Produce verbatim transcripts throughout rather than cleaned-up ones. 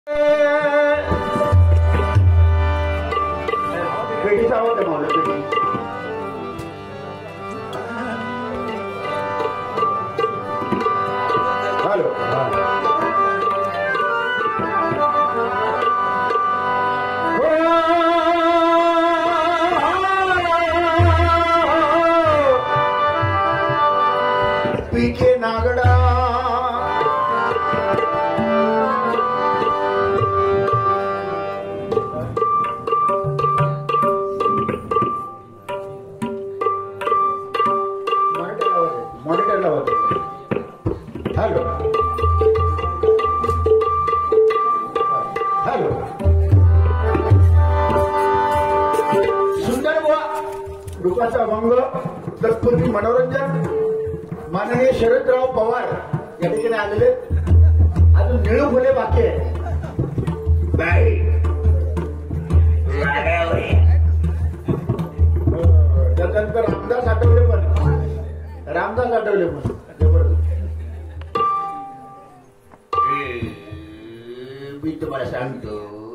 पेटीचा आवाज आहे मावला पेटी. हॅलो पीके नागडा मॉनिटर लावत. हॅलो हॅलो सुंदर बुवा रूपाचा अभंग तत्पूर्वी मनोरंजन माननीय शरदराव पवार या ठिकाणी आलेले. अजून निळू फुले बाकी आहे. त्याच्यानंतर रामदास आठवले पण रामदास आठवले पण जबरदस्त. मी तुम्हाला सांगतो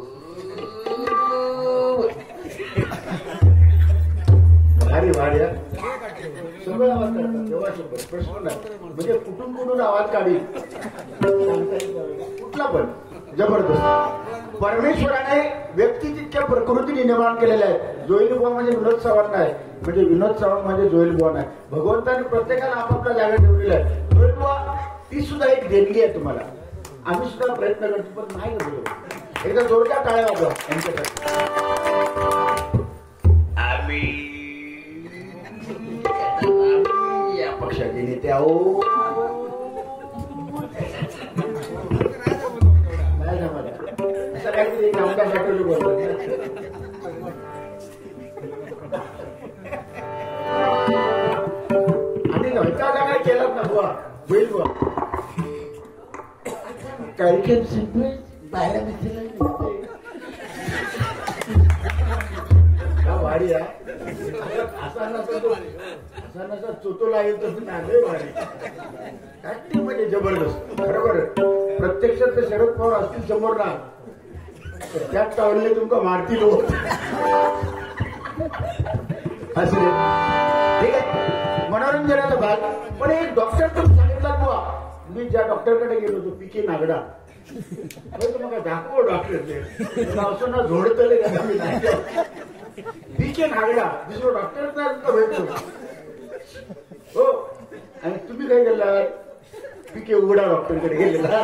भारी भारी सगळं आवाज काढतात तेव्हा शंभर प्रश्न नाही. म्हणजे कुठून कुठून आवाज काढील कुठला पण जबरदस्त. परमेश्वराने व्यक्ती तितक्या प्रकृतीने निर्माण केलेल्या आहेत. जोईल बुवा म्हणजे विनोद चव्हाण नाही, म्हणजे विनोद चव्हाण म्हणजे जोईल बुवा नाही. भगवंताने प्रत्येकाला आपापल्या जागा ठेवलेल्या आहे. जोईल बुवा ती सुद्धा एक देणगी आहे तुम्हाला. आम्ही सुद्धा प्रयत्न करतो पण नाही करतो. एकदा जोरदार टाळ्या वाजवा यांच्यासाठी. आम्ही या पक्षाचे नेते आहो. असं काहीतरी कामकाज आठवले बोलतात. आणि नव्हता काय केलं ना बुवा होईल बुवा काही काही सिंपल बाहेर भारी आहे. असा नसतो असा नसा चोतोला येत नाही भारी ऍक्टिंग म्हणजे जबरदस्त. बरोबर प्रत्यक्षात ते शरद पवार असतील समोर ना त्यात टावले तुमका मारतील हो. असं ठीक आहे मनोरंजनाचा भाग. पण एक डॉक्टर पण सांगितला बुवा. मी ज्या डॉक्टरकडे गेलो होतो पी के नागडा तुम्हाला दाखव डॉक्टर असं ना झोडतले पी के नागडा दुसरं डॉक्टर भेटलो हो. आणि तुम्ही काय गेला पी के उघडा डॉक्टरकडे गेलेला.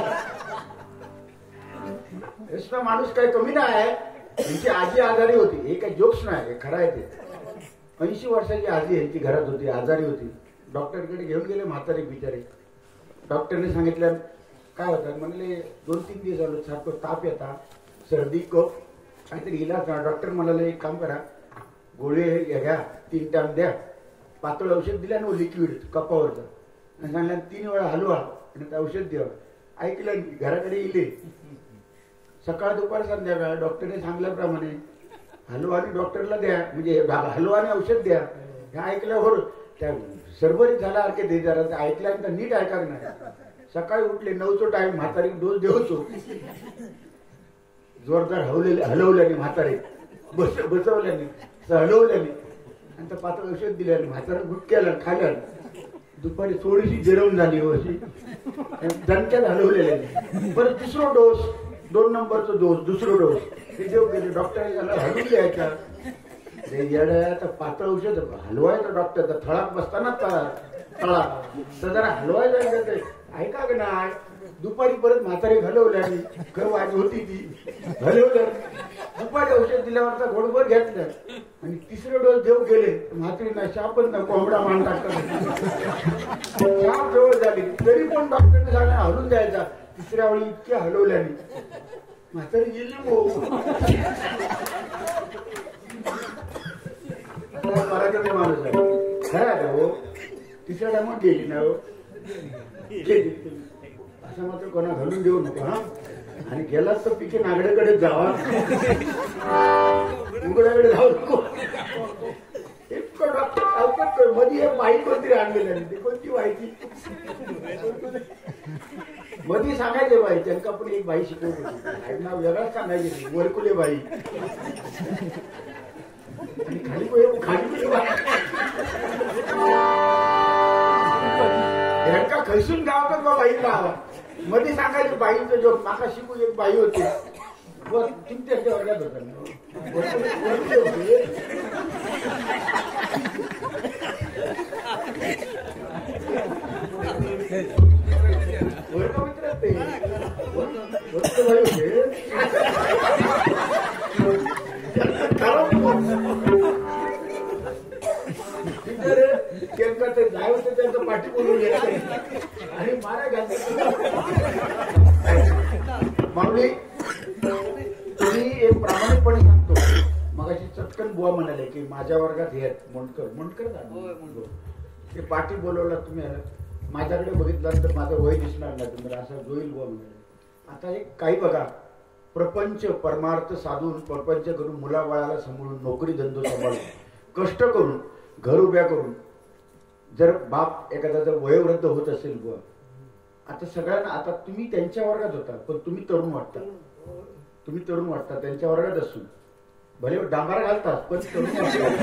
माणूस काही कमी नाही आहे. त्यांची आजी आजारी होती. हे काही जोक्स नाही हे खरं आहे. ते ऐंशी वर्षाची आजी यांची घरात होती आजारी होती. डॉक्टरकडे घेऊन गेले म्हातारे बिचारे. डॉक्टरने सांगितलं काय होतं म्हणले दोन तीन दिवस झालो सारखं ताप येता सर्दी कफ काहीतरी इलाज. डॉक्टर म्हणाले एक काम करा गोळे घ्या तीन टाइम द्या पातळ औषध दिल्या ना लिक्विड कपावरचं सांगल्या तीन वेळा हलवा आणि ते औषध द्या. ऐकलं घराकडे इले सकाळ दुपार संध्याकाळ डॉक्टरने सांगल्याप्रमाणे हलवा आणि डॉक्टरला द्या म्हणजे हलवा आणि औषध द्या. हे ऐकल्यावर त्या सरबरीत झाल्यासारखे दे जरा ऐकल्यानंतर नीट ऐका नाही. सकाळी उठले नऊचो टाइम म्हातारी डोस देवतो जोरदार हवलेले हलवल्याने म्हातारे बस बसवल्याने हलवल्याने आणि त्या पातळ औषध दिल्याने म्हातारा गुटक्याला खाल्या. दुपारी थोडीशी जेवण झाली अशी दणक्यात हलवलेल्याने. परत दुसरा डोस दोन नंबरचा डोस दुसरा डोस ते देऊ गेले. डॉक्टरने त्याला हलवून द्यायचा येड्या पातळ औषध हलवायचं डॉक्टर थळात बसताना तळा तर जरा हलवायचं ऐका का नाही. दुपारी परत म्हातारी हलवल्याने खरं वाजी होती ती हलवल्या. दुपारी औषध दिल्यावरचा घोडभर घेतलं आणि तिसरे डोस देऊ गेले म्हातारीना शापच ना कोंबडा मान टाकतात. शाप जवळ झाली तरी पण डॉक्टरने सांगा हलवून द्यायचा. तिसऱ्या वेळी इतक्या हलवल्याने म्हातारी गेली हो. मराठी माणूस आहे खरं आहे हो. तिसऱ्या टायमात गेली ना हो असं मात्र कोणा घालून देऊ नका हा. आणि गेलाच तर पिके नागड्याकडे जावा उघड्याकडे जाऊ नको. इतकं डॉक्टर मध्ये माहीत कोणतरी आणलेलं ते कोणती माहिती मध्ये सांगायचे बाई त्यांना पण एक बाई शिकवली होती नाव वेगळाच सांगायचे नाही वरकुले बाई आणि खाली खाली यांका खैसून गावात बा बाई गावा मध्ये सांगायचे बाईचं जो माका शिकू एक बाई होती तुमच्या वर्गात होता वर्गमित्र ते वर्ग बाई होते ते जाय होते त्यांचं पाठी बोलून घ्यायचं आणि मारा घालते माऊली तुम्ही एक प्रामाणिकपणे सांगतो मगाशी चटकन बुवा म्हणाले की माझ्या वर्गात हे मोंडकर मोंडकर ते पाठी बोलवला तुम्ही माझ्याकडे बघितलं तर माझं वय दिसणार नाही तुम्ही असं जोईल बुवा म्हणाले आता एक काही बघा प्रपंच परमार्थ साधून प्रपंच करून मुलाबाळाला सांभाळून नोकरी धंदो सांभाळून कष्ट करून घर उभ्या करून जर बाप एखादा जर वयोवृद्ध होत असेल बुवा आता सगळ्यांना आता तुम्ही त्यांच्या वर्गात होता पण तुम्ही तरुण वाटता तुम्ही तरुण वाटता त्यांच्या वर्गात असून भले डांबार घालतात पण तरुण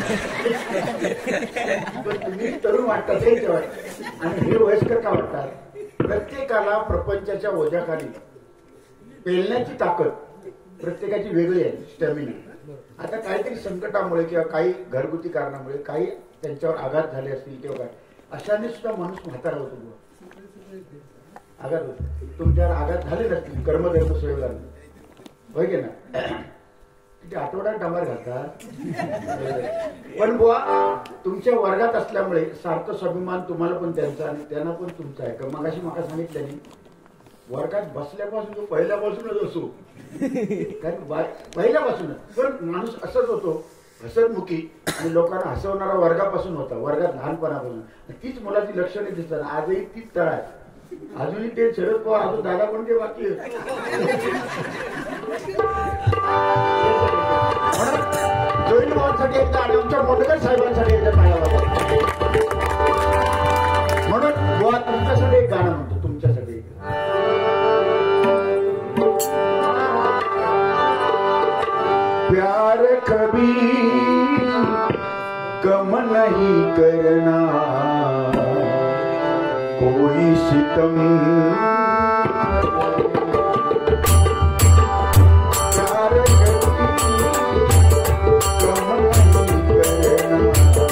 पण तुम्ही तरुण वाटता त्यांच्या वाटत आणि हे वयस्कर का वाटतात प्रत्येकाला प्रपंचाच्या ओझ्याखाली पेलण्याची ताकद प्रत्येकाची वेगळी आहे स्टॅमिना आता काहीतरी संकटामुळे किंवा काही घरगुती कारणामुळे काही त्यांच्यावर आघात झाले असतील किंवा काय अशाने सुद्धा माणूस म्हातारा होतो आघात होतो तुमच्यावर आघात झाले नसतील कर्मधर्म संयोगाने होय की ना किती आठवड्यात डांबार घालतात पण बुवा तुमच्या वर्गात असल्यामुळे सारखं स्वाभिमान तुम्हाला पण त्यांचा आणि त्यांना पण तुमचा आहे मगाशी मला सांगितलं नाही वर्गात बसल्यापासून तो पहिल्यापासूनच असो कारण पहिल्यापासूनच पण माणूस असंच होतो हसतमुखी आणि लोकांना हसवणारा वर्गापासून होता वर्गात लहानपणापासून तीच मुलाची लक्षणे दिसतात आजही तीच तळ आहे अजूनही ते शरद पवार अजून दादा पण ते बाकी जोईल भावांसाठी एकदा आणि आमच्या मोंडकर साहेबांसाठी एकदा पाहायला म्हणून बुवा तुमच्यासाठी एक गाणं म्हणतो तुमच्यासाठी प्यार कभी कम नहीं करना कोई सितम प्यार कभी कम नहीं करना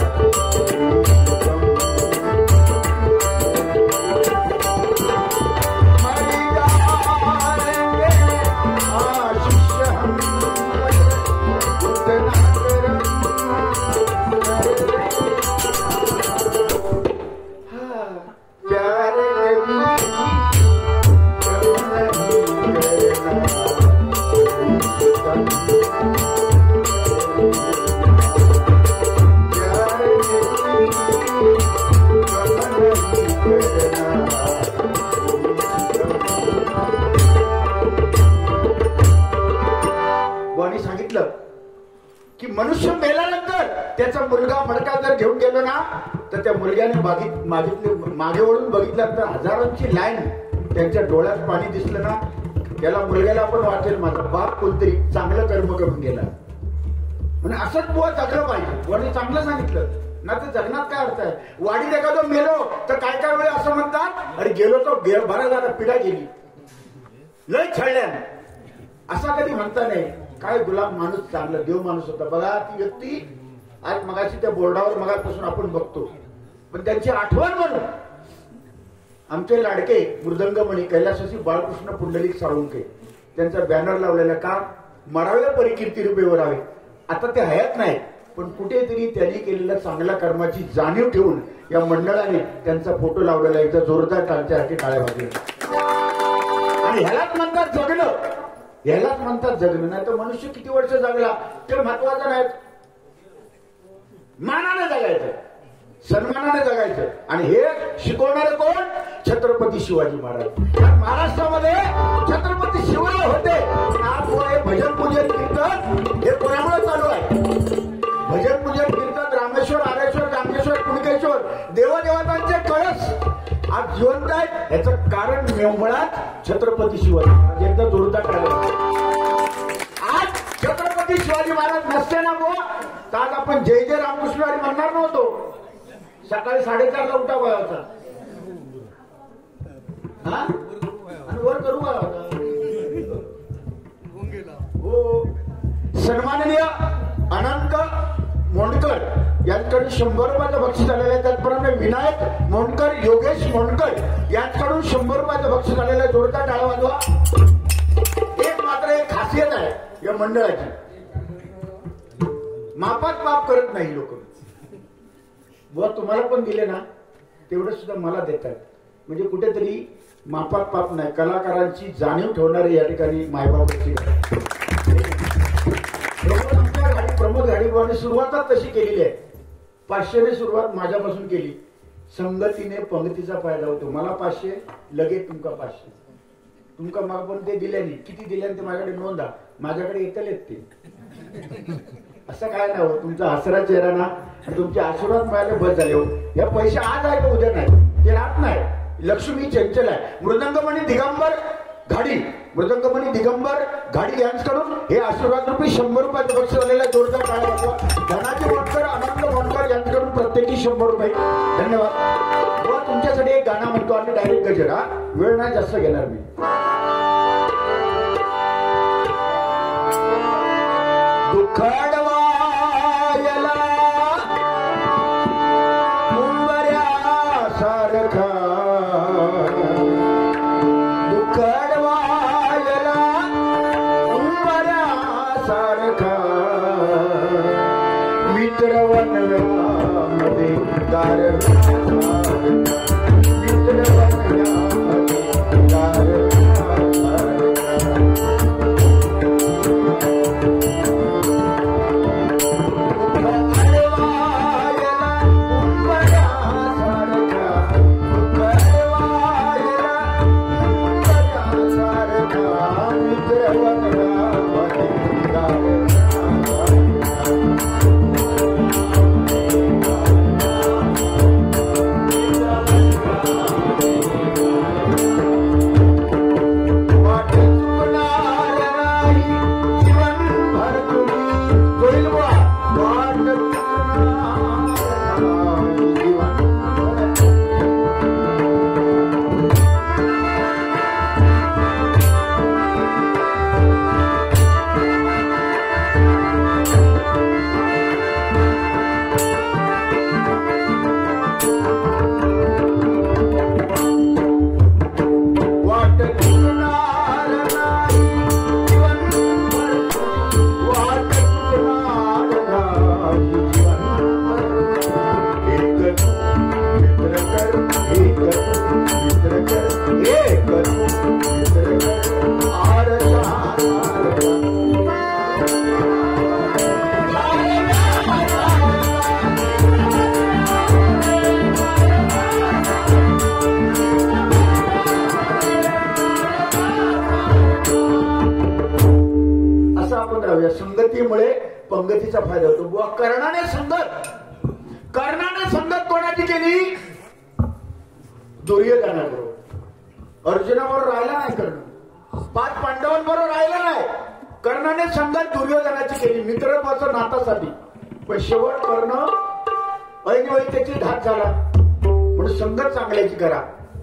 की मनुष्य मेल्यानंतर त्याचा मुलगा मडका जर घेऊन गेलो ना तर त्या मुलग्याने मागित मागितले मागे वळून बघितलं तर हजारांची लाईन त्यांच्या डोळ्यात पाणी दिसलं ना त्याला मुलग्याला पण वाटेल माझा बाप कोणतरी चांगलं कर्म करून गेला म्हणजे असंच बुवा जगलं पाहिजे वडील चांगलं सांगितलं ना तर जगण्यात काय अर्थ आहे वाडीत एखादं मेलो तर काय काय वेळ असं म्हणतात अरे गेलो तो बरा झाला पिढा गेली लय छळल्या असा कधी म्हणता नाही काय गुलाम माणूस चांगला देव माणूस होता बघा ती व्यक्ती आज मगाशी त्या बोर्डावर मगापासून आपण बघतो पण त्यांची आठवण म्हणून आमचे लाडके मृदंगमणी कैलासवासी बाळकृष्ण पुंडलिक साळुंके त्यांचा बॅनर लावलेला का मरावे परिकीर्ती रूपे वरावे आता ते हयात नाही पण कुठेतरी त्यांनी केलेल्या चांगल्या कर्माची जाणीव ठेवून या मंडळाने त्यांचा फोटो लावलेला एकदा जोरदार टाळ्यासाठी टाळ्या वाजल्या आणि ह्यालाच म्हणतात जगणं ह्यालाच म्हणतात जगणं नाही तर मनुष्य किती वर्ष जगला ते महत्वाचं नाही मानाने जगायचं सन्मानाने जगायचं आणि हे शिकवणारे कोण छत्रपती शिवाजी महाराज महाराष्ट्रामध्ये छत्रपती शिवराय होते आज हे भजन पूजन कीर्तन हे कोणामुळे चालू आहे भजन पूजन कीर्तन रामेश्वर आरेश्वर गांगेश्वर कुणकेश्वर देवदेवतांचे कळस आज जिवंत आहेत याचं कारण मुळात छत्रपती शिवाजी महाराज. एकदा जोरदार टाळ्या. आज छत्रपती शिवाजी महाराज नसते ना बुवा तर आज आपण जय जय रामकृष्ण हरी म्हणणार नव्हतो. सकाळी साडेचारला उठा होता हा आणि वर करू होता. हो. सन्माननीय अनंत मोंडकर यांच्याकडून शंभर रुपयाचं बक्षीस आलेलं आहे. त्याचप्रमाणे विनायक मोंडकर, योगेश मोंडकर यांच्याकडून शंभर रुपयाचं बक्षीस आलेलं आहे. जोरदार टाळ्या वाजवा. एक मात्र एक खासियत आहे या मंडळाची, मापात माप करत नाही लोक. बुवा तुम्हाला पण दिले ना तेवढं सुद्धा मला देतात. म्हणजे कुठेतरी मापात पाप नाही. कलाकारांची जाणीव ठेवणारी या ठिकाणी मायबापाची प्रमोद गाडीबाने सुरुवातच तशी केलेली आहे. पाचशेने सुरुवात माझ्यापासून केली. संगतीने पंगतीचा फायदा होतो. मला पाचशे लगेच तुमका पाचशे. तुमका मग पण ते दिल्याने किती दिल्याने ते माझ्याकडे नोंदा. माझ्याकडे येतलेत ते. असं काय नाही हो. तुमचा हसरा चेहरा ना तुमचे आशीर्वाद मिळाले बस झाले हो. या पैसे आज आहे का उद्या नाही ते राहत नाही. लक्ष्मी चंचल आहे. मृदंगमणी दिगंबर घाडी मृदंगमणी दिगंबर घाडी यांच्याकडून हे आशीर्वाद रुपये शंभर रुपयाचं बक्षीस आलेलं आहे. जोरदार टाळ्या वाजवा. धनाजी मोटकर, आनंद मोटकर यांच्याकडून प्रत्येकी शंभर रुपये. धन्यवाद. बुवा तुमच्यासाठी एक गाणं म्हणतो आणि डायरेक्ट गजर. हा वेळ नाही जास्त घेणार मी. दुखडवायला मुंबऱ्या सारखा, दुखडवायला मुंबऱ्या सारखा मित्र वनव्यामध्ये गार, मित्र वनव्यामध्ये गार. संगतीमुळे पंगतीचा फायदा होतो. बुवा कर्णाने संगत कर्णाने संगत कोणाची केली? दुर्योधनाबरोबर. अर्जुनाबरोबर राहिला नाही कर्ण. पाच पांडवांबरोबर राहिला नाही. कर्णाने संगत दुर्योधनाची केली मित्रत्वाचं नातासाठी. पण शेवट कर्ण ऐनवेळी त्याची घात झाला. म्हणून संगत चांगल्याची करा.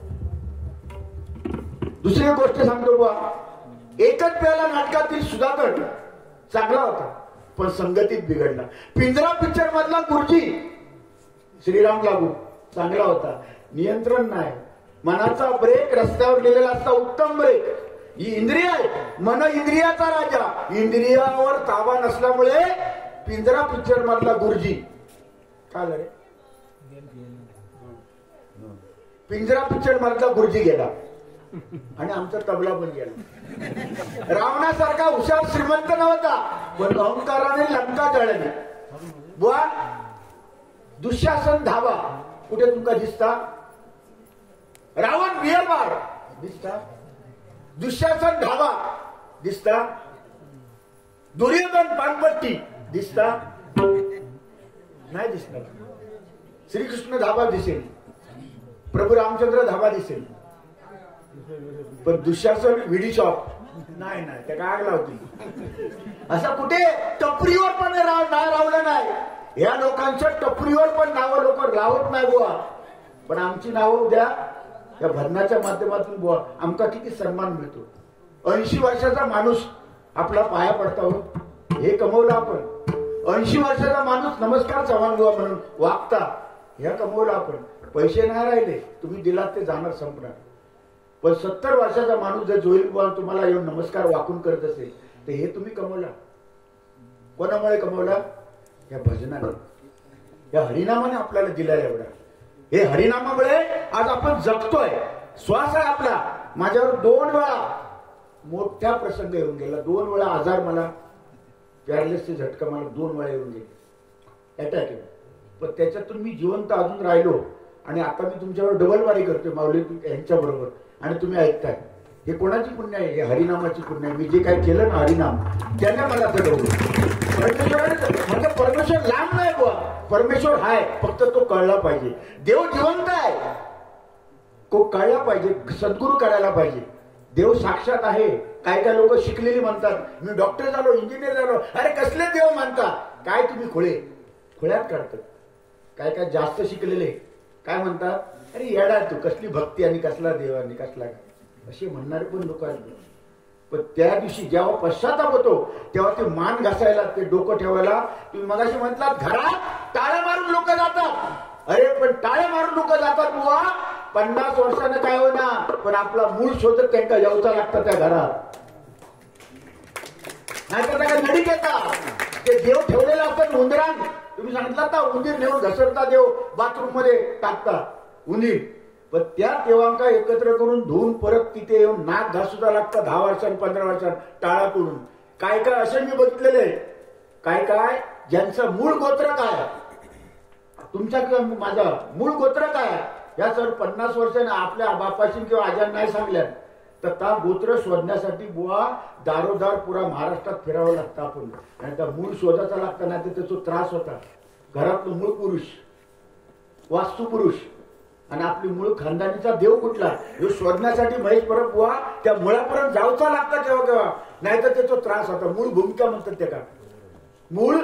दुसरी गोष्ट सांगतो बुवा, एकच प्याला नाटकातील सुधाकर चांगला होता पण संगतीत बिघडला. पिंजरा पिक्चर मधला गुरुजी श्रीराम लागू चांगला होता. नियंत्रण नाही. मनाचा ब्रेक रस्त्यावर लिहिलेला असता उत्तम ब्रेक. ही इंद्रिय आहे. मन इंद्रियाचा राजा. इंद्रियावर ताबा नसल्यामुळे पिंजरा पिक्चर मधला गुरुजी काय झाले? पिंजरा पिक्चर मधला गुरुजी गेला आणि आमचा तबला पण गेला. रावणासारखा हुशार श्रीमंत नव्हता पण अहंकाराने लंका जळली. बुवा दुःशासन धावा कुठे तुमका दिसता? रावण बियरबार दिसता? दुःशासन धावा दिसता? दुर्योधन पानपट्टी दिसता? नाही दिसणार. श्रीकृष्ण धाबा दिसेल, प्रभू रामचंद्र धाबा दिसेल, पण दुःशासन विडी शॉप नाही नाही त्या काय लावती. असं कुठे टपरीवर पण राव नाव लावलं नाही. या लोकांच्या टपरीवर पण नावं लोक लावत नाही बुवा. पण आमची नावं उद्या या भजनाच्या माध्यमातून बुवा आमका किती सन्मान मिळतो. ऐंशी वर्षाचा माणूस आपला पाया पडता हे कमवलं आपण. ऐंशी वर्षाचा माणूस नमस्कार चव्हाण बुवा म्हणून वागता हे कमवलं आपण. पैसे नाही राहिले तुम्ही दिलात ते जाणार संपणार. पण सत्तर वर्षाचा माणूस जर जोईल बुवा तुम्हाला येऊन नमस्कार वाकून करत असेल तर हे तुम्ही कमवला. कोणामुळे कमवला? या भजनाने या हरिनामाने आपल्याला दिला एवढा. हे हरिनामामुळे आज आपण जगतोय. श्वास आहे आपला. माझ्यावर दोन वेळा मोठ्या प्रसंग येऊन गेला. दोन वेळा आजार मला पॅरालिसिसचे झटका मला दोन वेळा येऊन गेले अटॅक येऊन. पण त्याच्यातून मी जिवंत अजून राहिलो आणि आता मी तुमच्यावर डबल वारी करतोय माऊली यांच्या बरोबर आणि तुम्ही ऐकताय. हे कोणाची पुण्य आहे? हे हरिनामाची पुण्य आहे. मी जे काही केलं ना हरिनाम त्याने मला जगवलं. परमेश्वराने म्हणजे परमेश्वर लांब नाही बुवा. परमेश्वर हाय फक्त तो कळला पाहिजे. देव जिवंत आहे तो कळला पाहिजे. सद्गुरू करायला पाहिजे. देव साक्षात आहे. काय काय लोक शिकलेली म्हणतात मी डॉक्टर झालो इंजिनियर झालो. अरे कसले देव म्हणतात? काय तुम्ही खोळे खोळ्यात काढतात. काय काय जास्त शिकलेले काय म्हणतात? अरे येडा तू कसली भक्ती आणि कसला देव आणि कसला असे म्हणणारे पण लोक आहेत. पण त्या दिवशी जेव्हा पश्चाताप होतो तेव्हा ते मान घासायला ते डोकं ठेवायला तुम्ही मगाशी म्हटलात घरात टाळ्या मारून लोक जातात. अरे पण टाळ्या मारून लोक जातात बुवा. पन्नास वर्षानं काय होना पण आपला मूळ शोधत त्यांना यावचा लागतं त्या घरात. नाही तर त्या नडी घेतात. ते देव ठेवलेलं असतात उंदरान. तुम्ही सांगितलं ना उंदीर नेऊन घसरता देव बाथरूम मध्ये टाकता उंदीर. पण त्या देवांका एकत्र करून धुवून परत तिथे येऊन नाक घासूचा लागतं दहा वर्षांनी पंधरा वर्षांनी टाळा करून. काय काय असे मी बघितलेले. काय काय ज्यांचं मूळ गोत्र काय तुमच्या किंवा माझा मूळ गोत्र काय या सर पन्नास वर्षाने आपल्या बापाशी किंवा आज्यां नाही सांगल्या तर त्या गोत्र शोधण्यासाठी बुवा दारोदार पुरा महाराष्ट्रात फिरावं लागतं आपण. आणि त्या मूळ शोधाचा लागता नाही तर त्याचा त्रास होता. घरातलं मूळ पुरुष वास्तू पुरुष आणि आपली मूळ खानदानीचा देव कुठला हे शोधण्यासाठी महेश परब बुवा त्या मुळापर्यंत जाऊचा लागता केव्हा केव्हा. नाही तर त्याचा त्रास होता. मूळ भूमिका म्हणतात त्या का मूळ.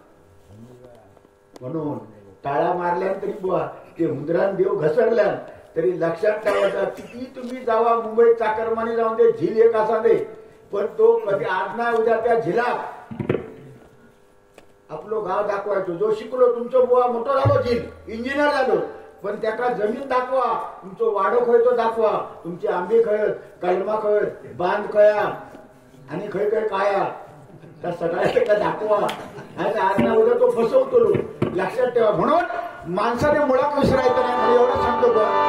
म्हणून टाळ्या मारल्या तरी बुवा ते उंदरान देव घसरल्या तरी लक्षात ठेवायचा. किती तुम्ही जावा मुंबईत चाकरमाने जाऊन दे झील एक असा दे पण तो कधी आज ना उद्या त्या झिलात आपलं गाव दाखवायचो. जो शिकलो तुमचं बुवा मोठं झालो झील इंजिनियर झालो पण त्याका जमीन दाखवा. तुमचं वाडो खय तो दाखवा. तुमचे आंबे खळत कलमा खळत बांध खया आणि खय खय काया त्या सगळ्या दाखवा. आज ना उद्या तो फसवतो लक्षात ठेवा. म्हणून माणसाने मुळात विसरायचं नाही. मला एवढं सांगतो बुवा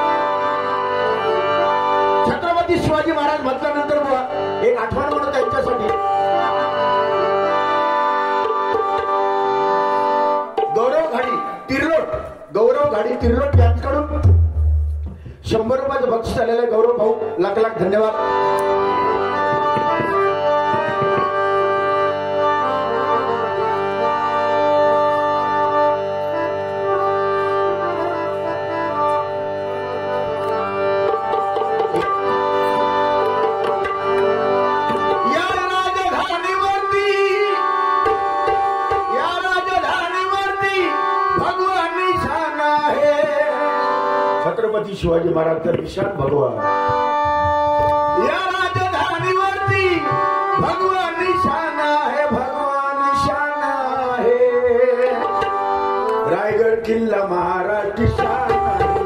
छत्रपती शिवाजी महाराज म्हटल्यानंतर बुवा एक आठवण म्हणत त्यांच्यासाठी गौरव घाडी तिरलोट गौरव घाडी तिरलोट यांच्याकडून शंभर रुपयाचं बक्षीस आलेलं आहे. गौरव भाऊ लाख लाख धन्यवाद. छत्रपती शिवाजी महाराज तर निशान भगवान. या राजधानीवरती भगवान निशान आहे. भगवान निशान आहे. रायगड किल्ला महाराष्ट्र शान आहे.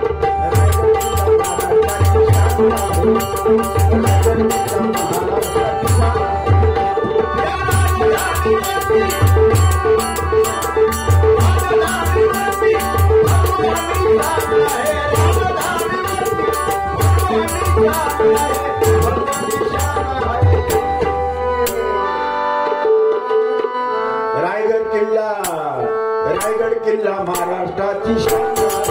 रायगड किल्ला रायगड किल्ला महाराष्ट्राची शान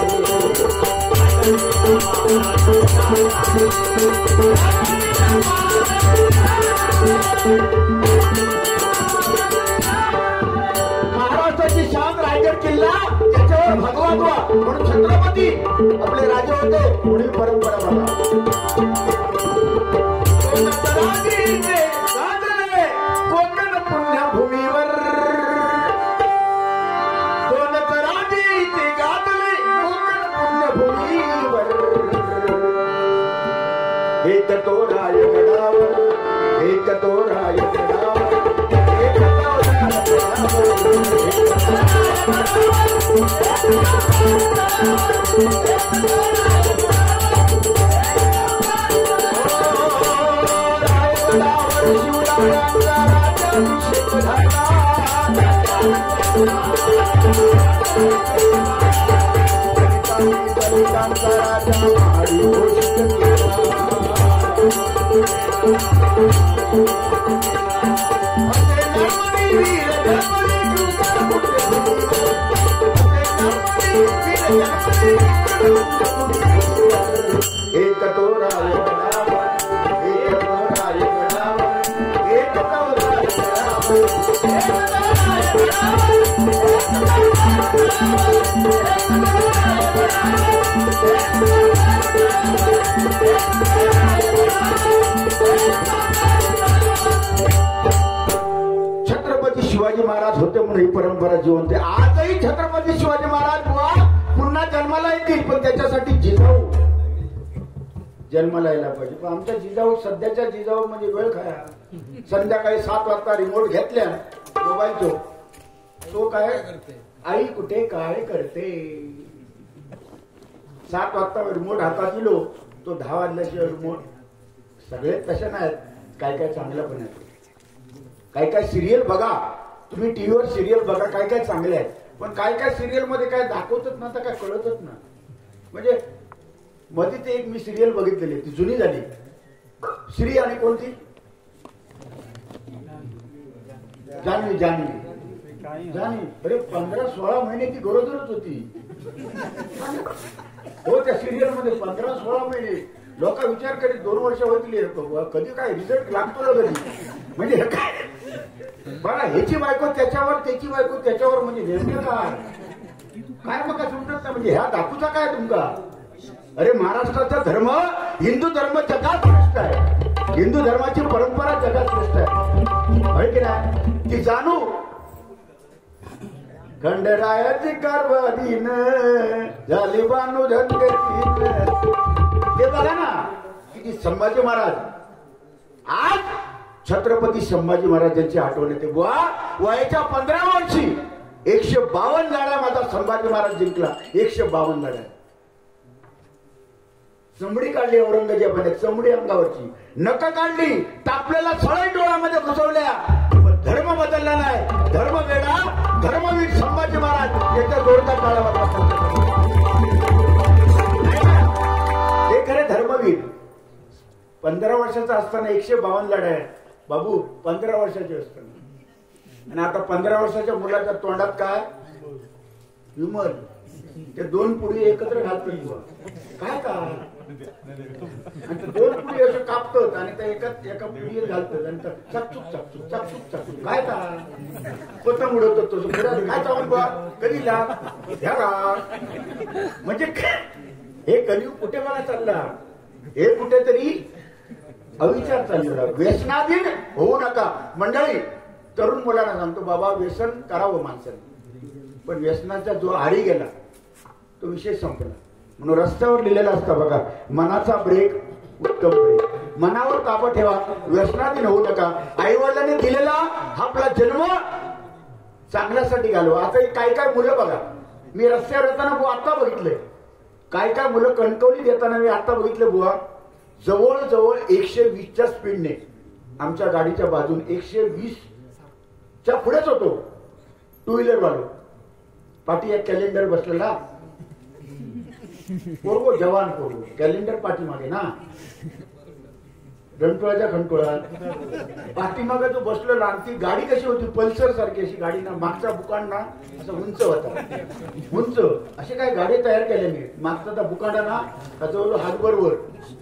महाराष्ट्राची शान रायगड किल्ला त्याच्यावर भगवान म्हणून छत्रपती आपले राजे होते. पुढील परंपरा बघा. एक कटोरा एक कटोरा एक छत्रपती शिवाजी महाराज होते म्हणून ही परंपरा जिवंत आहे. आजही छत्रपती शिवाजी महाराज बुवा पुन्हा जन्माला येतील, पण त्याच्यासाठी जिजाऊ जन्माला यायला पाहिजे. पण आमच्या जिजाऊ सध्याच्या जिजाऊ म्हणजे वेळ खाया. संध्याकाळी सात वाजता रिमोट घेतल्या मोबाईलचो, तो काय आई कुठे काय करते. सात वाजता रिमोट हातात दिलो, तो दहा वाजल्याशिवाय रिमोट. सगळे तसे नाहीत, काय काय चांगलं पण आहे. काय काय सिरियल बघा तुम्ही, टीव्हीवर सिरियल बघा, काय काय चांगले आहेत. पण काय काय सिरियल मध्ये काय दाखवतच ना, तर काय कळतच ना. म्हणजे मध्ये ते एक मी सिरियल बघितलेली, ती जुनी झाली. श्री आणि कोणती जान्हवी जान्हवी जान्हवी अरे पंधरा सोळा महिने ती गरोदरच होती. हो त्या सिरियल मध्ये पंधरा सोळा महिने. लोक विचार करीत दोन वर्ष होतील कधी काय रिझल्ट लागतो ना कधी. म्हणजे काय बघा, ह्याची बायको त्याच्यावर, त्याची बायको त्याच्यावर, म्हणजे नेमकं काय काय मग काय समजत ना. म्हणजे ह्या दाखवूचा काय तुमका. अरे महाराष्ट्राचा धर्म हिंदू धर्म जगात श्रेष्ठ आहे. हिंदू धर्माची परंपरा जगात श्रेष्ठ आहे की नाही. ती जाणू खंडरायाची कारभारीन झाली बानू धनगतीन. ते बघा ना किती संभाजी महाराज. आज छत्रपती संभाजी महाराजांची आठवण येते. बुवा वयाच्या पंधरा वर्षी एकशे बावन्न लढ्या माझा संभाजी महाराज जिंकला. एकशे बावन्न लढ्या. चमडी काढली औरंगजेबाने, चमडी अंगावरची. नख काढली, तापलेला सळई डोळ्यामध्ये घुसवल्या. पण धर्म बदलला नाही. धर्म वेगळा, धर्मवीर संभाजी महाराज याच्या जोरदार काळावर. हे खरे धर्मवीर. पंधरा वर्षाचा असताना एकशे बावन्न लढ्या बाबू, पंधरा वर्षाचे असताना. आणि आता पंधरा वर्षाच्या मुलाच्या तोंडात काय विमल. ते दोन पुढे एकत्र घालतो काय का. आणि दोन पुढे असे कापतात आणि त्या एका एका पुढीत घालतात आणि चकचूक चकचूक चकचूक चकचूक काय का. स्वतः उडवतात तो काय चावून बा कधी ला म्हणजे हे कलियुग कुठे मला चालला. हे कुठेतरी अविचार चाललेला. व्यसनाधीन होऊ नका मंडळी. तरुण मुलांना सांगतो बाबा व्यसन करावं माणसाने, पण व्यसनाचा जो आडी गेला तो विषय संपला. म्हणून रस्त्यावर लिहिलेला असता बघा, मनाचा ब्रेक उत्तम ब्रेक. मनावर ताबा ठेवा, व्यसनाधीन होऊ नका. आई वडिलांनी दिलेला हा आपला जन्म चांगल्यासाठी घालवा. आता काय काय मुलं बघा, मी रस्त्यावर येताना बुवा आता बघितलंय. काय काय मुलं कणकवली देताना मी आता बघितलं बुवा जवळजवळ एकशे वीसच्या स्पीडने आमच्या गाडीच्या बाजून एकशे वीस च्या पुढेच होतो टू व्हीलर वालो. पाठी एक कॅलेंडर बसलेला पोरगो जवान पोरगो कॅलेंडर पाठीमागे ना रणटोळ्याच्या खंटोळ्यात पाठीमागे जो बसलेला. ती गाडी कशी होती पल्सर सारखी अशी गाडी ना. मागचा बुकांड ना असं उंच होता, उंच असे काय गाडी तयार केल्या मी. मागचा त्या बुकांडा ना जवळजवळ हातभर वर.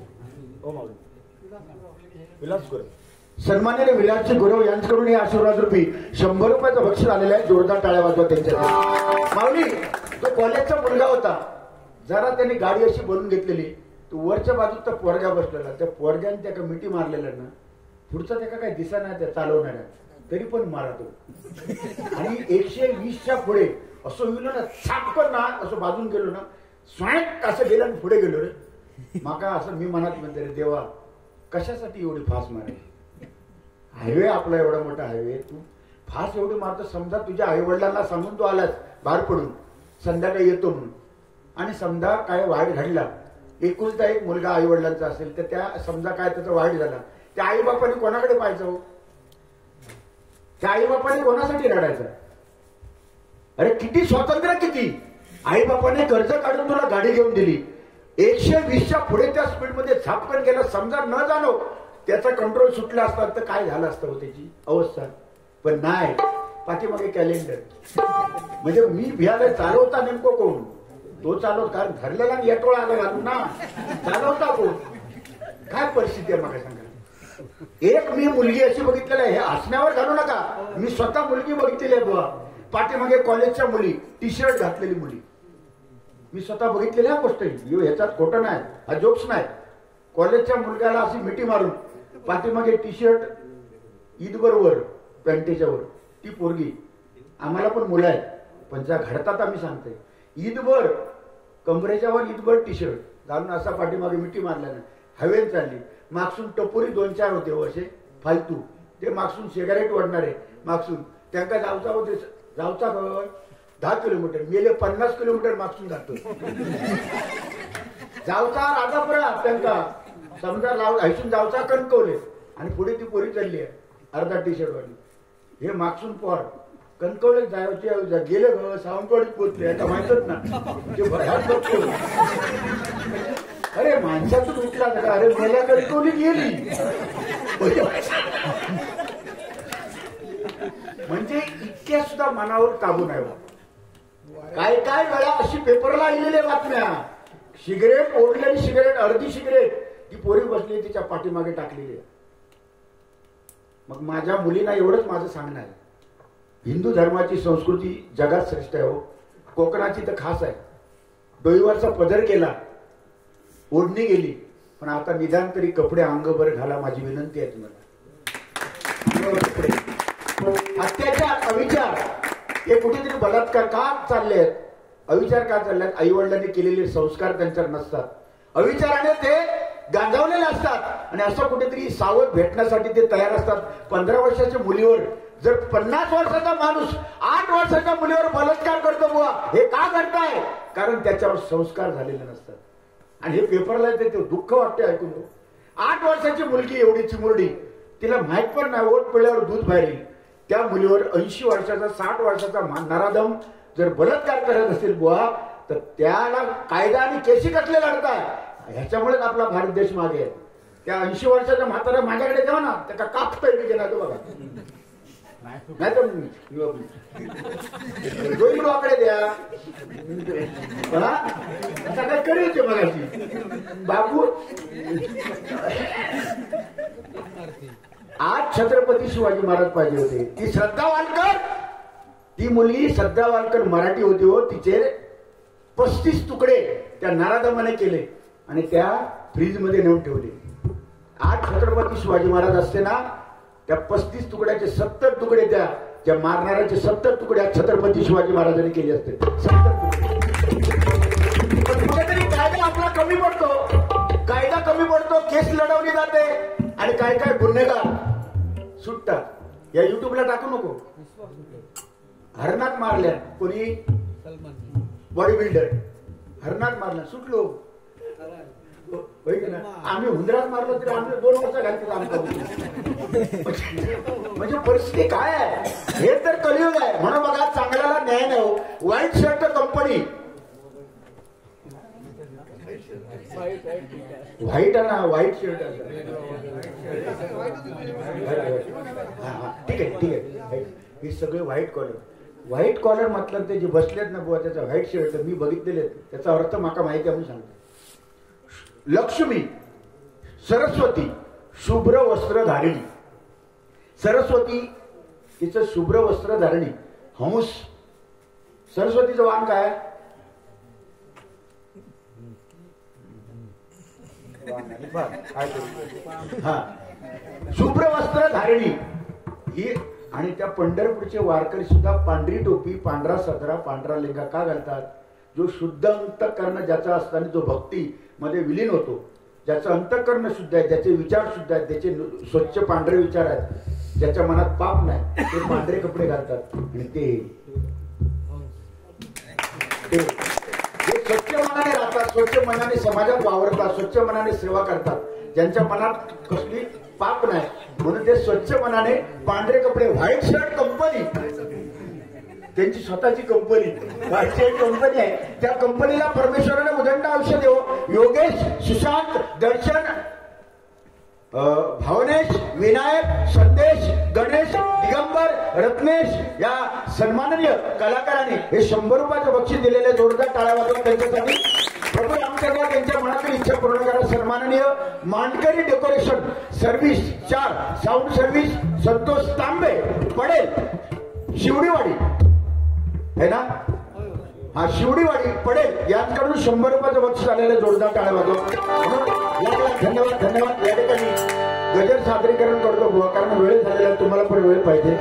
विलास गुरव सन्मान्य विलासजी गुरव यांच्याकडून हे आशीर्वाद रूपी शंभर रुपयाचं बक्षीस आलेलं आहे. जोरदार टाळ्या वाजवा त्यांच्या. माऊली तो कॉलेजचा मुलगा होता. जरा त्यांनी गाडी अशी बनवून घेतलेली. तो वरच्या बाजूत त्या पोरग्या बसलेला. त्या पोरग्याने त्या मिठी मारलेल्या ना. पुढचा त्या काय दिसा नाही त्या चालवणाऱ्या, तरी पण मारा तो. आणि एकशे वीसच्या पुढे असं गेलो ना, छाटकन ना असं बाजून गेलो ना, स्वयं असं गेलं आणि पुढे गेलो रे. माका असं मी मनात म्हणते रे देवा कशासाठी एवढी फास्ट मारायची. हायवे आपला एवढा मोठा हायवे, तू फास एवढी मारतो, समजा तुझ्या आई वडिलांना सांगून तू आलास बाहेर पडून संध्याकाळी येतो म्हणून, आणि समजा काय वाईट घडला, एकुलता एक मुलगा आई वडिलांचा असेल तर त्या समजा काय त्याचा वाईट झाला, त्या आई बापाने कोणाकडे पाहायचं? त्या आई बापाने कोणासाठी रडायचं? अरे किती स्वातंत्र्य, किती आई बापाने कर्ज काढून तुला गाडी घेऊन दिली, एकशे वीसच्या पुढे त्या स्पीडमध्ये झापकन गेला, समजा न जाणो त्याचा कंट्रोल सुटला असता तर काय झालं असतं हो त्याची अवस्था? पण नाही, पाठीमागे कॅलेंडर. म्हणजे मी भियाला चालवता नेमकं कोण? तो चालवत, कारण धरलेला येटोळा आला घालून ना, चालवता कोण? काय परिस्थिती आहे मला सांगा. एक मी मुलगी अशी बघितलेली आहे, हे हसण्यावर घालू नका, मी स्वतः मुलगी बघितलेली आहे बुवा. पाठीमागे कॉलेजच्या मुली, टी शर्ट घातलेली मुली, मी स्वतः बघितलेल्या गोष्ट, ह्याच्यात खोटं नाही, हा जोक्स नाही. कॉलेजच्या मुलग्याला अशी मिठी मारून पाठीमागे टी शर्ट ईदभर वर, पॅन्टीच्या वर, ती पोरगी. आम्हाला पण मुलं आहेत, पण ज्या घडतात आम्ही सांगते, ईदभर कमरेच्या वर ईदभर टी शर्ट घालून असा पाठीमागे मिठी मारल्यानं हवेत चालली. मागसून टपोरी दोन चार होते असे फालतू, ते मागसून सिगारेट ओढणारे, मागसून त्यांना जाऊचा होते, जाऊचा दहा किलोमीटर मेले, पन्नास किलोमीटर मागसून जातो. जाऊचा राजापुरा त्यांचा समजा लाव हैसून जाऊचा कणकवले, आणि पुढे ती पोरी चालली आहे अर्धा टी शर्ट वाली. हे मागसून पोर कणकवले जायचे गेले ग, सावंतवाडीत पोहोचले, आता माहितच ना ते भयात बघतो. अरे माणसातून उठला का? अरे मला कणकवली गेली. म्हणजे इतक्या सुद्धा मनावर काबू नाही. काय काय वेळा अशी पेपरला आलेल्या बातम्या, सिगरेट ओढलेली, सिगरेट अर्धी सिगरेट ती पोरी बसली तिच्या पाठीमागे टाकलेली. मग माझ्या मुलींना एवढंच माझं सांगणं आहे, हिंदू धर्माची संस्कृती जगात श्रेष्ठ आहे हो, कोकणाची तर खास आहे. डोईवरचा पदर केला, ओढणी गेली, पण आता निदान तरी कपडे अंगभर घाला, माझी विनंती आहे तुम्हाला. कपडे, अत्याचार, अविचार हे कुठेतरी बलात्कार का चालले आहेत? अविचार का चालले आहेत? आई वडिलांनी केलेले संस्कार त्यांच्यावर नसतात, अविचाराने ते गांजावलेले असतात, आणि असं कुठेतरी सावध भेटण्यासाठी ते तयार असतात. पंधरा वर्षाच्या मुलीवर जर पन्नास वर्षाचा माणूस आठ वर्षाच्या मुलीवर बलात्कार करतो बुवा, हे का करताय? कारण त्याच्यावर संस्कार झालेले नसतात. आणि हे पेपरला येते, ते दुःख वाटते ऐकून. आठ वर्षाची मुलगी एवढी चिमुरडी, तिला माहित पण नाही ओट पिळल्यावर दूध बाहेर येईल, त्या मुलीवर ऐंशी वर्षाचा साठ वर्षाचा नराधम जर बलात्कार करत असेल बुवा, तर त्याला कायदा आणि केसी कसले लढताय? ह्याच्यामुळेच आपला भारत देश मागे आहे. त्या ऐंशी वर्षाच्या म्हातारा माझ्याकडे द्या ना, त्या कापता येते ना तो बघा, नाही तर डोईकडे द्या, आता काय करील ते बघायची बाबू. आज छत्रपती शिवाजी महाराज पाहिजे होते. ती श्रद्धा वालकर, ती मुलगी श्रद्धा वालकर मराठी होती हो, तिचे पस्तीस तुकडे त्या नराधमाने केले आणि त्या फ्रीज मध्ये नेऊन ठेवले. आज छत्रपती शिवाजी महाराज असते ना, त्या पस्तीस तुकड्याचे सत्तर तुकडे, त्या त्या मारणाऱ्याचे सत्तर तुकडे छत्रपती शिवाजी महाराजांनी केले असते. सत्तर तुकडे. कुठेतरी कायदा आपला कमी पडतो, कायदा कमी पडतो, केस लढवली जाते, आणि काय काय गुन्हेगार सुटतात. या युट्यूबला टाकू नको. हरणात मारल्या कोणी, बॉडी बिल्डर हरणात मारला, सुटलो. आम्ही हुंदरात मारलो तरी आम्ही दोन वर्ष घालतो काम करू. म्हणजे परिस्थिती काय आहे? हे तर कलियुग आहे. म्हणून बघा, चांगल्याला न्याय नाही हो. व्हाईट शर्ट कंपनी, व्हाईट आहे ना, व्हाईट शर्ट आहे. ठीक आहे ठीक आहे, हे सगळे व्हाईट कॉलर. व्हाईट कॉलर म्हटलं ते जे बसलेत ना बुवा, त्याचा व्हाईट शर्ट मी बघितलेले, त्याचा अर्थ माका माहिती आहे म्हणून सांगतो. लक्ष्मी, सरस्वती, शुभ्र वस्त्र धारिणी. सरस्वती तिचं शुभ्र वस्त्र धारिणी. हंस, सरस्वतीचं वाण काय? हा, शुभ्र वस्त्र धारिणी ही. आणि त्या पंढरपूरचे वारकरी सुद्धा पांढरी टोपी, पांढरा सदरा, पांढरा लेंगा का घालतात? जो शुद्ध अंतःकरण ज्याचा असताना जो भक्ती मध्ये विलीन होतो, ज्याचं अंतःकरण शुद्ध आहे, ज्याचे विचार शुद्ध आहेत, त्याचे स्वच्छ पांढरे विचार आहेत, ज्याच्या मनात पाप नाही ते पांढरे कपडे घालतात आणि ते जे स्वच्छ मनाने राहतात, स्वच्छ मनाने समाजात वावरतात, स्वच्छ मनाने सेवा करतात, ज्यांच्या मनात कसली पाप नाही म्हणून ते स्वच्छ मनाने पांढरे कपडे, व्हाईट शर्ट कंपनी, त्यांची स्वतःची कंपनी व्हाईट शर्ट कंपनी आहे. त्या कंपनीला परमेश्वराने उदंड आयुष्य देव. योगेश, सुशांत, दर्शन, भावनेश, विनायक, संदेश, गणेश, दिगंबर, रत्नेश या सन्माननीय कलाकारांनी हे शंभर रुपयाचं बक्षीस दिलेले जोरदार टाळ्या वाजवून त्यांच्यासाठी. प्रभू रामचंद्र त्यांच्या मनातील इच्छा पूर्ण करा. सन्माननीय मांडकरी डेकोरेशन सर्व्हिस चार, साऊंड सर्व्हिस संतोष तांबे पडेल, शिवडीवाडी है ना, हा शिवडीवाडी पडेल यांच्याकडून शंभर रुपयाचं बक्षीस आलेलं जोरदार टाळ्या वाजवून. धन्यवाद धन्यवाद. या ठिकाणी गजर सादरीकरण करतो बुवा, कारण वेळ झालेला, तुम्हाला पण वेळ पाहिजे.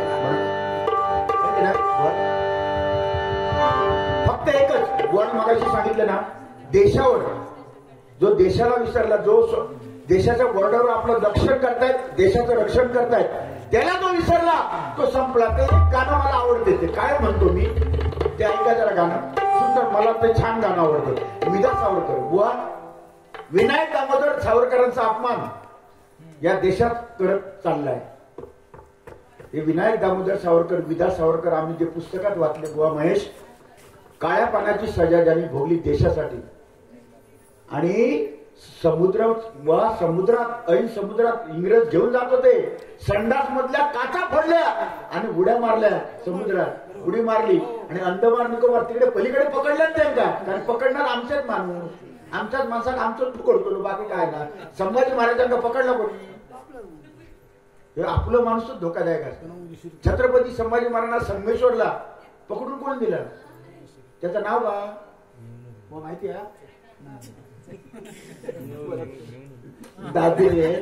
फक्त एकच बुवाने मगाशी सांगितलं ना, देशावर जो देशाला विसरला, जो देशाच्या बॉर्डरवर आपलं रक्षण करतायत, देशाचं रक्षण करतायत, त्याला जो विसरला तो संपला. ते एक गाणं मला आवडते, ते काय म्हणतो मी ते ऐका जरा गाणं सुंदर, मला ते छान गाणं आवडतं. विदा सावरकर बुवा, विनायक दामोदर सावरकरांचा अपमान या देशात करत चाललाय. हे विनायक दामोदर सावरकर, विदा सावरकर आम्ही जे पुस्तकात वाचले बुवा महेश, काळ्या पाण्याची सजा ज्यांनी भोगली देशासाठी, आणि समुद्र वा समुद्रात ऐन समुद्रात इंग्रज घेऊन जात होते, संडास मधल्या काचा फोडल्या आणि उड्या मारल्या, समुद्रात उडी मारली आणि अंदमान निकोबार तिकडे पलीकडे पकडल्या त्यांना, कारण पकडणार आमच्याच माणूस, आमच्याच माणसाला आमचंच पकडतो, बाकी काय ना. संभाजी महाराजांना पकडला कोणी, आपलं माणूसच धोकादायक असतं. छत्रपती संभाजी महाराजांना संगमेश्वरला पकडून कोण दिलं, त्याचं नाव का माहिती आहे? दादे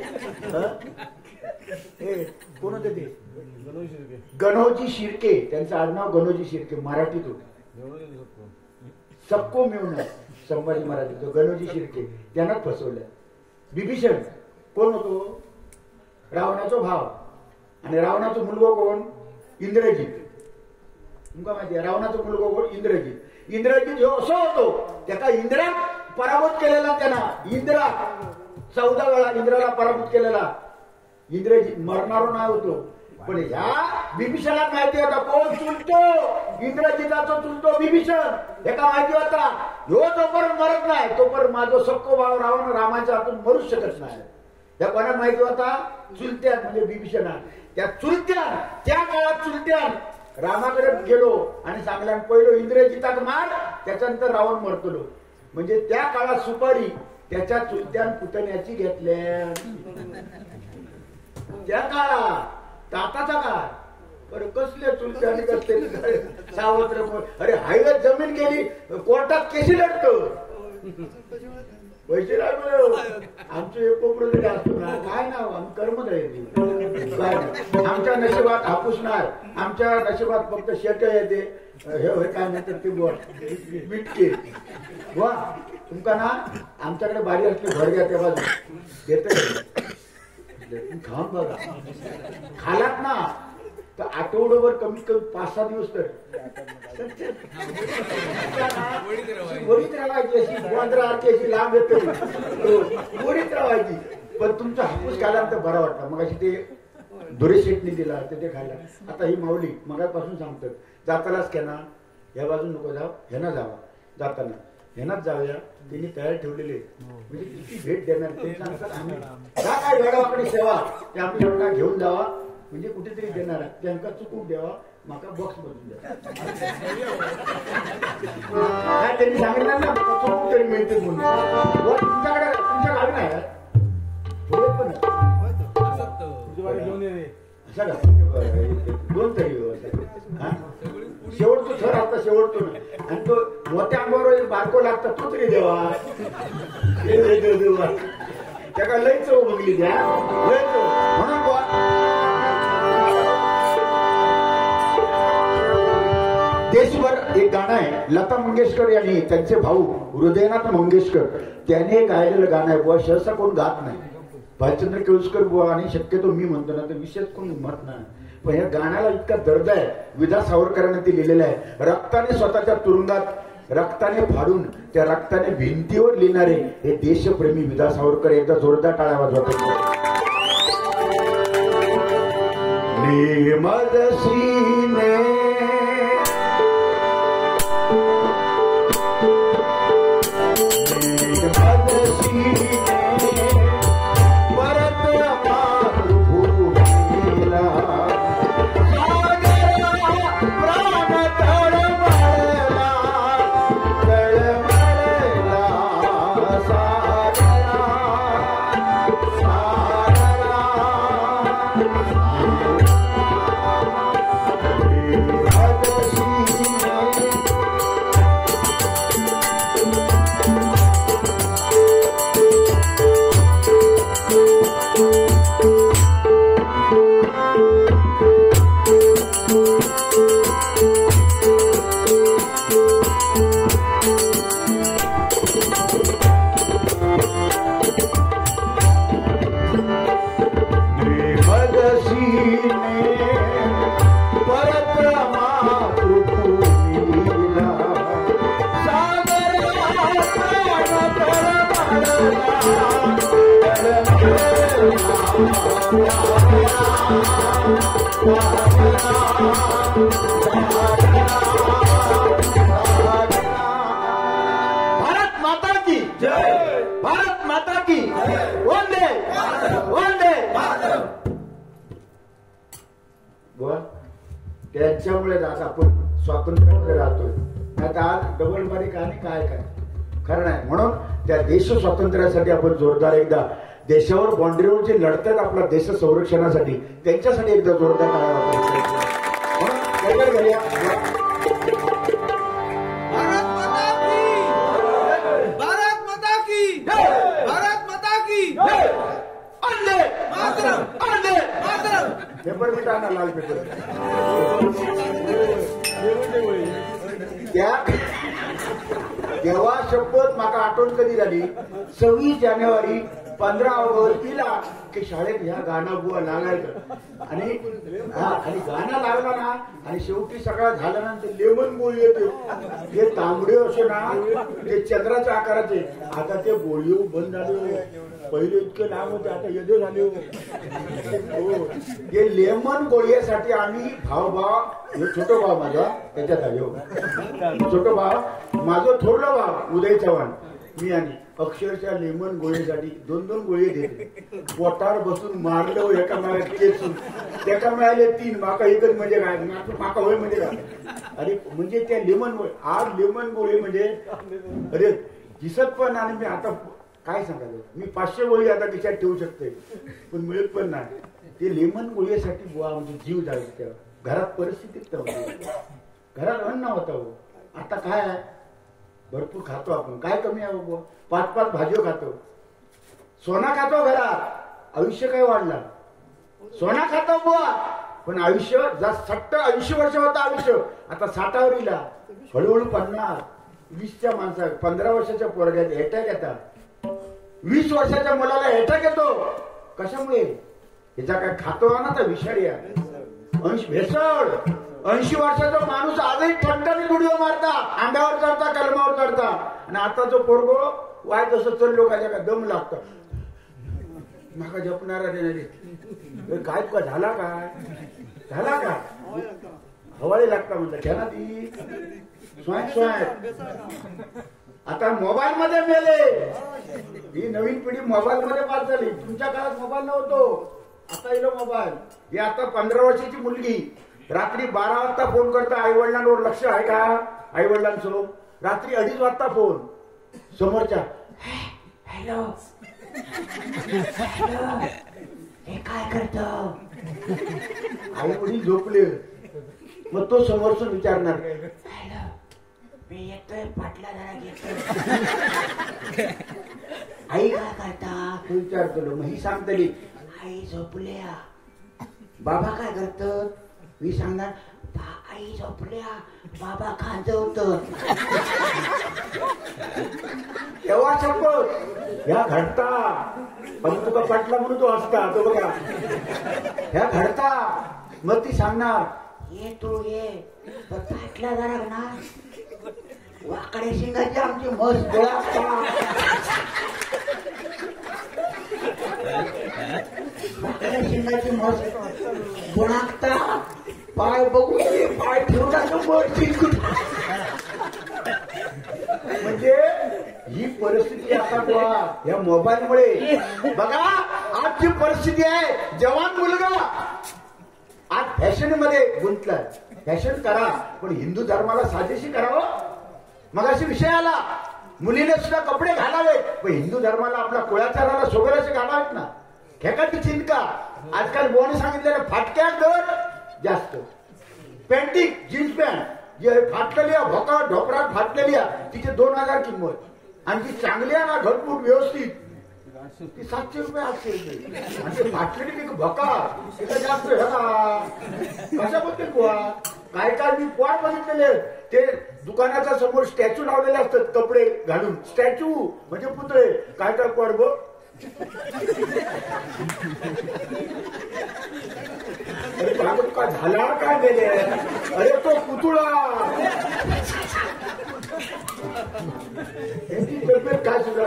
कोण होते ते? गणोजी शिर्के, त्यांचं आडनाव गणोजी शिर्के, मराठीत होते. सबको मिळून संभाजी महाराज गणोजी शिर्के त्यांनाच फसवलं. विभीषण कोण होतो? रावणाचा भाव, आणि रावणाचा मुलगा कोण? इंद्रजित. तुमका माहिती आहे रावणाचा मुलगा कोण? इंद्रजित. इंद्रजित जो असं होतो, त्याचा इंद्रा पराभूत केलेला, त्यांना इंद्रा चौदा वेळा इंद्राला पराभूत केलेला. इंद्रजित मरणारो नाही होतो, पण ह्या विभीषणाला माहिती होता कोण चुलतो, इंद्रजिताचा चुलतो विभीषण. एका माहिती होता ह्यो जोपर्यंत मरत नाही तोपर्यंत माझा सक्को भाव रावण रामाच्या हातून मरूच शकत नाही. त्या कोणाला माहिती होता? चुलत्यात, म्हणजे विभीषणा. त्या चुलत्यान, त्या काळात चुलत्यान रामाकडे गेलो आणि सांगला पहिलो इंद्रजिताक मार, त्याच्यानंतर रावण मरतलो. म्हणजे त्या काळात सुपारी त्याच्या चुलत्यान पुतण्याची घेतल्या, त्या काळात. आताचा काळ बरं कसले चुलत्याने कसले सावत्र. अरे हायवे जमीन गेली, कोर्टात केसी लढतो, पैसे लागलो. आमचं एक कोपरं जरी असतो ना, काय नाव आम्ही कर्मचारी, आमच्या नशिबात हापूस नाही, आमच्या नशिबात फक्त शेट येते, हे होय काय नाही तर ते बिटके वा. तुमका ना आमच्याकडे बारी असली भर घ्या तेव्हा देत खाऊन बघा. खालात ना तर आठवड्यावर कमीत कमी पाच सहा दिवस तर वरीत राहायची, अशी गोंधळाची अशी लांब येते वरीत राहायची. पण तुमचा हापूस खाल्यानंतर बरा वाटला. मग अशी ते धुरे शेटणी दिला ते ते खायला. आता ही माऊली मगापासून सांगतात जातानाच केना ह्या बाजून नको जाव, ह्याना जावा, जाताना ह्यानाच जाऊया. त्यांनी तयार ठेवलेले, म्हणजे किती भेट देणार ते सांगतात. आम्ही काय वेळावाकडे सेवा ते आमच्या घेऊन जावा, म्हणजे कुठेतरी देणार त्यांना चुकून द्यावा, माका बॉक्स बदलून द्या. त्यांनी सांगितलं ना चुकून तरी मिळते म्हणून. तुमच्याकडे तुमच्या गावी नाही पण दोन तरी शेवटतो थर आता शेवटतो ना, आणि तो मोठ्या अंगावर बारको लागता तो तरी देवा. त्याला लय चव बघली द्या, लय चव. म्हणून देशभर एक गाणं आहे, लता मंगेशकर यांनी, त्यांचे भाऊ हृदयनाथ मंगेशकर, त्याने गायलेलं गाणं आहे बुवा. सहसा कोण गात नाही, भालचंद्र केळुसकर बुवा आणि शक्यतो मी म्हणतो ना तर विशेष कोणी म्हणत नाही, पण या गाण्याला इतका दर्द आहे. विदा सावरकरांनी ते लिहिलेलं आहे. रक्ताने स्वतःच्या तुरुंगात रक्ताने फाडून त्या रक्ताने भिंतीवर लिहिणारे हे देशप्रेमी विदा सावरकर. एकदा जोरदार टाळ्या वाजवतात. सीने भारत माता की जय, भारत माता की वंदे वंदे बुवा. त्याच्यामुळे आज आपण स्वातंत्र्यामध्ये राहतोय. आता आज डबल बारीक आणि काय काय खरं नाही. म्हणून त्या देश स्वातंत्र्यासाठी आपण जोरदार एकदा देशावर बाँड्रीवर जे लढतात आपला देश संरक्षणासाठी त्यांच्यासाठी एकदा जोरदार टाळ्या वाजवायच्या. भारत माता की भारत माता की भारत माता की वंदे मातरम वंदे मातरम. पेपर मिटा ना लाल पेपर. त्या तेव्हा शपथ माका आठवण कधी झाली. सव्वीस जानेवारी पंधरा ऑगस्टला की शाळेत ह्या गाणं बुवा लागायचं आणि हा आणि गाणं लागला ना आणि शेवटी सगळं झाल्यानंतर लेमन गोळी येते. हे तांबडे असे ना ते चंद्राच्या आकाराचे. आता ते गोळी बंद झाले. पहिले इतके लांब होते आता येदे झाले. हो हे लेमन गोळीसाठी आम्ही भाव भाव हे छोटो भाव माझा त्याच्यात आले हो. छोटो भाव माझं थोरलं भाव उदय चव्हाण मी आणि अक्षरशः लेमन गोळीसाठी दोन दोन गोळी देते. पोटावर बसून मारलं एका मिळाल्या केसून त्याका मिळाले तीन. माका एकच म्हणजे काय माका होय म्हणजे काय. अरे म्हणजे त्या लेमन गोळी आज लेमन गोळी म्हणजे अरे दिसत पण. आणि मी आता काय सांगायचं मी पाचशे गोळी आता खिशात ठेवू शकते पण मिळत पण नाही. ते लेमन गोळीसाठी बुवा म्हणजे जीव जायचं. तेव्हा घरात परिस्थितीच नव्हती. घरात अन्न होतं हो. आता काय आहे भरपूर खातो आपण. काय कमी आहे बुवा. पाच पाच भाज्या खातो. सोना खातो घरात. आयुष्य काय वाढला. सोना खातो बुवा पण आयुष्य जास्त सट्ट ऐंशी वर्ष होतं आयुष्य. आता साठावर इला हळूहळू पन्नास. वीसच्या माणसा पंधरा वर्षाच्या पोरग्यात अटॅक येतात. वीस वर्षाच्या मुलाला अटॅक येतो. कशामुळे ह्याचा काय खातो ना तर विषारी आहे. अंश भेसळ. ऐंशी वर्षाचा माणूस आजही ठणठणीत व्हिडिओ मारता अंगावर चढता कलमावर चढता. आणि आता जो पोरगो वाय जसं चढलो काय का दम लागतं. माका जपणारा देणारे काय तुका झाला काय झाला का हवाळी लागता म्हणतात घ्या ना ती स्वयं स्वयं. आता मोबाईल मध्ये मेले. ही नवीन पिढी मोबाईल मध्ये पास झाली. तुमच्या काळात मोबाईल नव्हतो. आता येलो मोबाईल. ही आता पंधरा वर्षाची मुलगी रात्री बारा वाजता फोन करता. आई वडिलांवर लक्ष आहे का आई वडिलांचं. रात्री अडीच वाजता फोन समोरच्या हॅलो हे काय करत. आई वडील झोपले. मग तो समोरच विचारणार हॅलो मी येतोय पाटला जरा घेतोय. आई काय करता तू विचारतो. मग ही सांगतली आई झोपल्या. बाबा काय करत मी सांगणार आई झोपल्या बाबा खाजवत. तेव्हा शपथ ह्या घडता पण तुका पटला म्हणून तो हसता तो बघा ह्या घडता मग ती सांगणार ये तू ये फाटला जरा ना वाकडे शिंगाची आमची मस्त डोळा वाकड्या शिंगाची मस्त बुणाकता पाय बघू पाय ठेवला म्हणजे ही परिस्थिती आता बघा या मोबाईलमुळे बघा आजची परिस्थिती आहे. जवान मुलगा आज फॅशन मध्ये गुंतलाय. फॅशन करा पण हिंदू धर्माला साजेशी करावं. मग अशी विषय आला मुलीने सुद्धा कपडे घालावेत पण हिंदू धर्माला आपल्या कुळाचाराला सोबराचे घालावेत ना. खेकाटी चिंतका आजकाल बोने सांगितलेलं फाटक्या दर जास्त. पॅन्टिक जीन्स पॅन्ट जे फाटलेली आहे भोका ढोपरात फाटलेली आहे तिचे दोन हजार किंमत आणि ती चांगली आहे ना घटमूट व्यवस्थित ती सातशे रुपये आठशे रुपये आणि ते फाटलेली ती भोका तिथं जास्त ह्याला कशाबद्दल बुवा काय काय मी पोट बघितलेले ते दुकानाच्या समोर स्टॅच्यू लावलेले असतात कपडे घालून. स्टॅच्यू म्हणजे पुतळे काय काय पोट बघ अरे बाबा का झाला काय गेले अरे तो पुतळा यांची तब्येत काय सुद्धा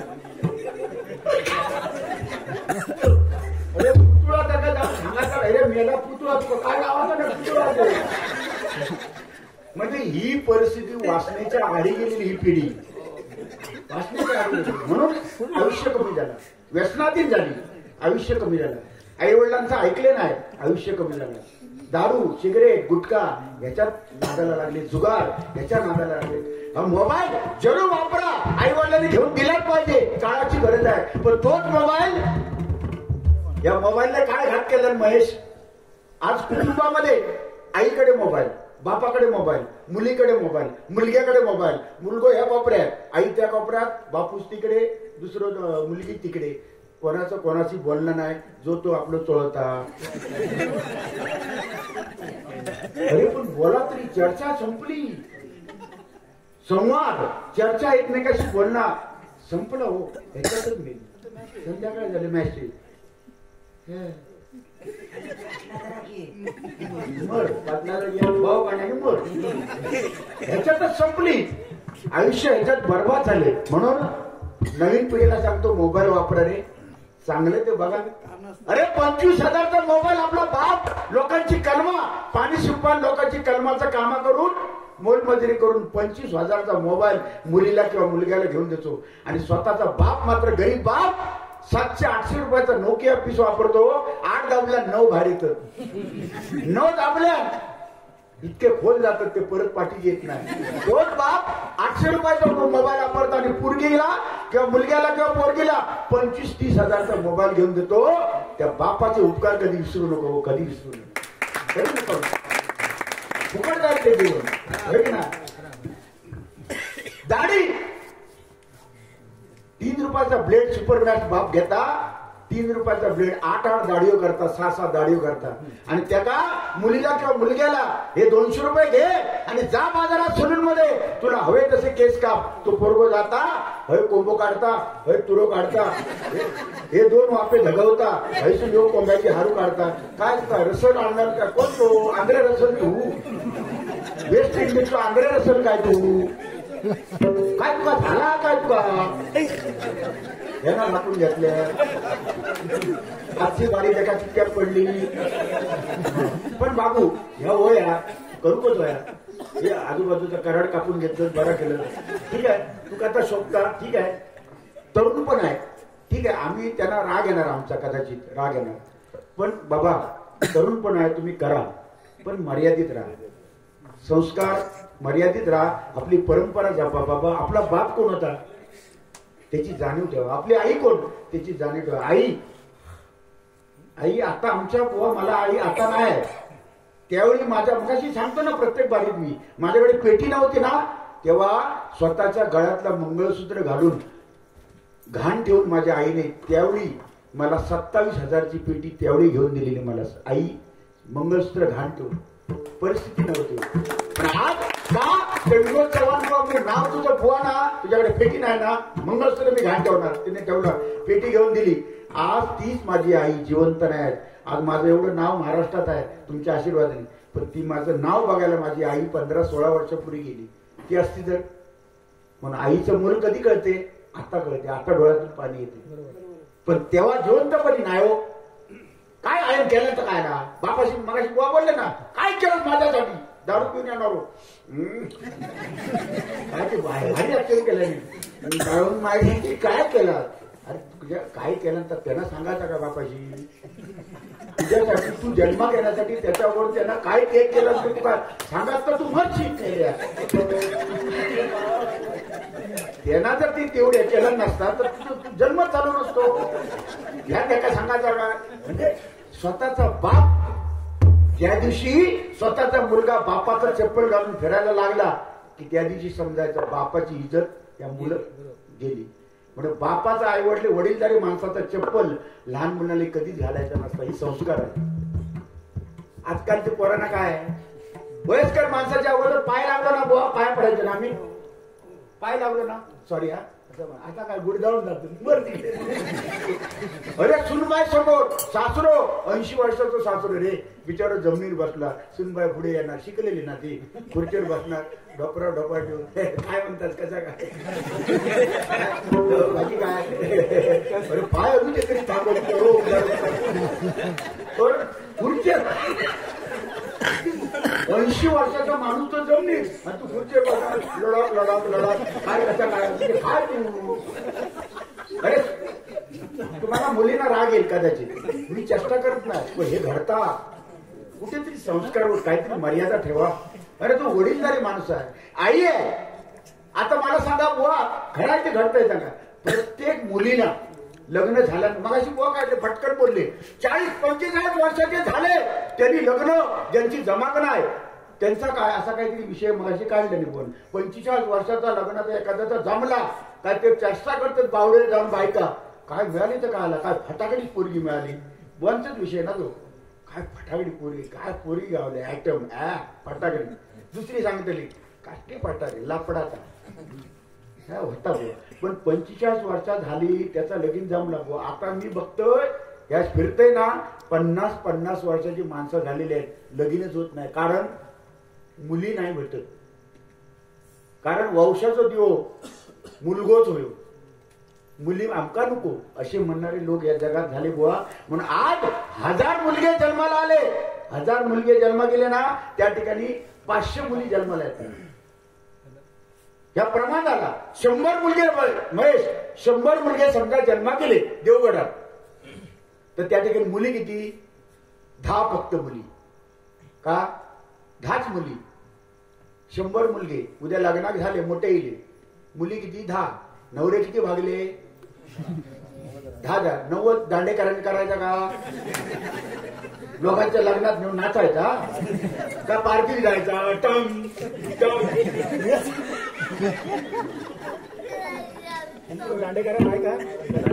अरे पुतळा त्याचा सांगायचा अरे मेला पुतळा काय लावायचा ना पुतळा. म्हणजे ही परिस्थिती वाचण्याच्या आडी गेलेली ही पिढी वाचण्याच्या आडी गेली म्हणून आयुष्य कमी झालं. व्यसनाधीन झाली आयुष्य कमी झालं. आई वडिलांचं ऐकले नाही आयुष्य कमी झालं. दारू सिगरेट गुटखा ह्याच्यात नादाला लागले. जुगार ह्याच्या नादाला लागले. हा मोबाईल जरूर वापरा आई वडिलांनी घेऊन दिलाच पाहिजे काळाची गरज आहे. पण तोच मोबाईल या मोबाईलने काय घात केलं महेश. आज कुटुंबामध्ये आईकडे मोबाईल बापाकडे मोबाईल मुलीकडे मोबाईल मुलग्याकडे मोबाईल मुलगो ह्या कोपऱ्यात आई त्या कोपऱ्यात बापूस तिकडे दुसरं मुलगी तिकडे. कोणाचं कोणाशी बोलणं नाही जो तो आपलं चोळता. अरे पण बोला तरी चर्चा संपली. संवाद चर्चा एकमेकाशी बोलणार संपलं हो ह्याच्यातच मी संध्याकाळी झाले मॅसेज मर भाऊ पाण्याने मर ह्याच्यातच संपली. आयुष्य ह्याच्यात बरबाद झाले. म्हणून नवीन पिढीला सांगतो मोबाईल वापरा रे चांगले ते बघा. अरे पंचवीस हजारचा मोबाईल आपला बाप लोकांची कलमा पाणी शिंपण लोकांची कलमाचं कामा करून मोलमजुरी करून पंचवीस हजारचा मोबाईल मुलीला किंवा मुलग्याला घेऊन देतो आणि स्वतःचा बाप मात्र गरीब बाप सातशे आठशे रुपयाचा नोकिया पीस वापरतो. आठ दाबल्या नऊ भारीत नऊ दाबल्या इतके खोल जातात ते परत पाठी येत नाही. तोच बाप आठशे रुपयाचा मोबाईल वापरतो आणि पोरगीला किंवा मुलग्याला किंवा पोरगीला पंचवीस तीस हजारचा मोबाईल घेऊन देतो. त्या बापाचे उपकार कधी विसरू नको कधी विसरू नको. फुकट जाईल ते जीवन ना. दाढी तीन रुपयाचा ब्लेड सुपर मॅक्स बाप घेता. तीन रुपयाचा ब्लेड आठ आठ दाढीओ करता सहा सहा दाढीओ करता आणि त्याला मुलीला किंवा मुलग्याला हे दोनशे रुपये घे आणि जा बाजारात सलून मध्ये तुला हवे तसे केस काप. तो पोरगो जाता हय कोंबो काढता हय तुरो काढता हे दोन वापे धगवता हयसून येऊ कोंब्याची हारू काढता. काय रसल आणणार का कोण तो आंध्रे रसल तू वेस्ट इंडिजचा आंध्रे रसल काय तू काय तुका झाला काय तुका ह्याला टाकून घेतल्या. आजची गाडी एका चिटक्यात पडली. पण बाबू ह्या वया करू कच वया हे आजूबाजूचा कराड कापून घेतलं बरं केलं ठीक आहे. तुका आता शोभता ठीक आहे तरुण पण आहे ठीक आहे. आम्ही त्यांना राग येणार आमचा कदाचित राग येणार पण बाबा तरुण पण आहे तुम्ही करा पण मर्यादित राहा. संस्कार मर्यादित राहा. आपली परंपरा जपा. बाबा आपला बाप कोण होता त्याची जाणीव ठेवा. आपली आई कोण त्याची जाणीव ठेवा. आई आई आता आमच्या बुवा मला आई आता नाही. त्यावेळी माझ्या मगाशी सांगतो ना प्रत्येक बारीत मी माझ्याकडे पेटी नव्हती ना तेव्हा स्वतःच्या गळ्यातला मंगळसूत्र घालून घाण ठेवून माझ्या आईने त्यावेळी मला सत्तावीस हजारची पेटी त्यावेळी घेऊन दिलेली मला आई मंगळसूत्र घाण ठेवून परिस्थिती नव्हती. पण आज का चंद्रकांत चव्हाण नाव तुझं बुवा ना तुझ्याकडे पेटी नाही ना मंगळसूत्र मी घाण ठेवणार. तिने ठेवलं पेटी घेऊन दिली आज तीच माझी आई जिवंत नाही. आज माझं एवढं नाव महाराष्ट्रात आहे तुमच्या आशीर्वादाने, पण ती माझं नाव बघायला माझी आई पंधरा सोळा वर्षापूर्वी गेली. ती असती तर म्हणून आईचं मूल कधी कळते? आता कळते, आता डोळ्यातून पाणी येते. पण तेव्हा जिवंतपणी नाही हो. काय आयन केलं तर काय ना, बापाशी मगाशी बुवा बोलले ना, काय केलं माझ्यासाठी? दारू पिऊन येणार हो. काय ते भारी अक्षर केलं मी जाऊन माहिती काय केलं? अरे तुझ्या काय केलं तर त्यांना सांगायचं का बापाशी? तुझ्यासाठी तू जन्म घेण्यासाठी त्याच्यावर त्यांना काय ते केलं तू काय सांगायचं तर तू मत शिक केल्या. त्यांना जर ती तेवढे केलं नसतात तर तू जन्म चालू नसतो. ह्या त्याला सांगायचं का? म्हणजे स्वतःचा बाप ज्या दिवशी स्वतःचा मुलगा बापाचा चप्पल घालून फिरायला लागला की त्या दिवशी समजायचं बापाची इज्जत त्या मुलं गेली. म्हणजे बापाचा आई वडले वडीलधारी माणसाचा चप्पल लहान मुलाला कधीच घालायचा नसता. ही संस्कार आहे. आजकालच्या पोरांना काय वयस्कर माणसाच्या अगोदर पाय लागलो ना बुवा, पाय पडायचे ना आम्ही, पाय लागलो ना सॉरी हा आता काय गुड जाऊन जातो वरती. अरे सुनबाई समोर सासरो ऐंशी वर्षाचं सासरो रे बिचारा जमिनीवर बसला. सुनबाई पुढे येणार, शिकलेली ना ती, खुर्चीवर बसणार, डोपरा डोपा ठेवून काय म्हणतात कसा काय बाकी काय. अरे पाय अजून तरी थांबवतो खुर्चीवर. ऐंशी वर्षाचा माणूस तो जमनीस आणि तू खुर्चीवर बसणार लढत लढत लढत काय कसा काय काय तू. अरे तुम्हाला मुलींना राग येईल कदाचित, मी चेष्टा करत नाही, पण हे घडता कुठेतरी संस्कार काहीतरी मर्यादा ठेवा. अरे तो वडीलधारी माणूस आहे, आई आहे. आता मला सांगा बुवा घरात ते घडतंय सांगा. प्रत्येक मुलीला लग्न झालं मगाशी बुवा काय फटकन बोलले चाळीस पंचेचाळीस वर्षाचे झाले त्यांनी लग्न ज्यांची जमात नाही त्यांचा काय असा काहीतरी विषय मगाशी काढले नाही. पण पंचेचाळीस वर्षाचा लग्नाचा एखाद्याचा जमला काय ते चेष्टा करतात बावडे जाऊन बायका काय मिळाली तर काय आला काय फटाकडी पोरगी मिळाली. वंचच विषय ना तो. काय फटाकडी पोरगी काय पोरगी गावले आयटम फटाकडी. दुसरी सांगितली काष्टी फटाके लापडाचा होता बुवा. पण पंचेचाळीस वर्षात झाली त्याचा लगीन जमला बुवा. आता मी बघतोय या फिरतय ना पन्नास पन्नास वर्षाची माणसं झालेली आहेत, लगीनच होत नाही. कारण मुली नाही भेटत. कारण वंशाचं दिवो मुलगोच होयो, मुली आमका नको असे म्हणणारे लोक या जगात झाले बुवा. म्हणून आज हजार मुलगे जन्माला आले, हजार मुलगे जन्म गेले ना त्या ठिकाणी पाचशे मुली जन्माला येतात. या प्रमाणाला शंभर मुलगे महेश शंभर मुलगे समजा जन्मा केले देवगडात तर त्या ठिकाणी मुली किती? दहा फक्त मुली. का? दहाच मुली. शंभर मुलगे उद्या लग्नात झाले मोठे येईल, मुली किती? दहा. नवरे किती भागले? दहा हजार. नव्वद दांडेकरांनी करायचा का? लोकांच्या लग्नात नेऊन नाचायचा का? पार्टी जायचा टम दांडेकरा नाही का?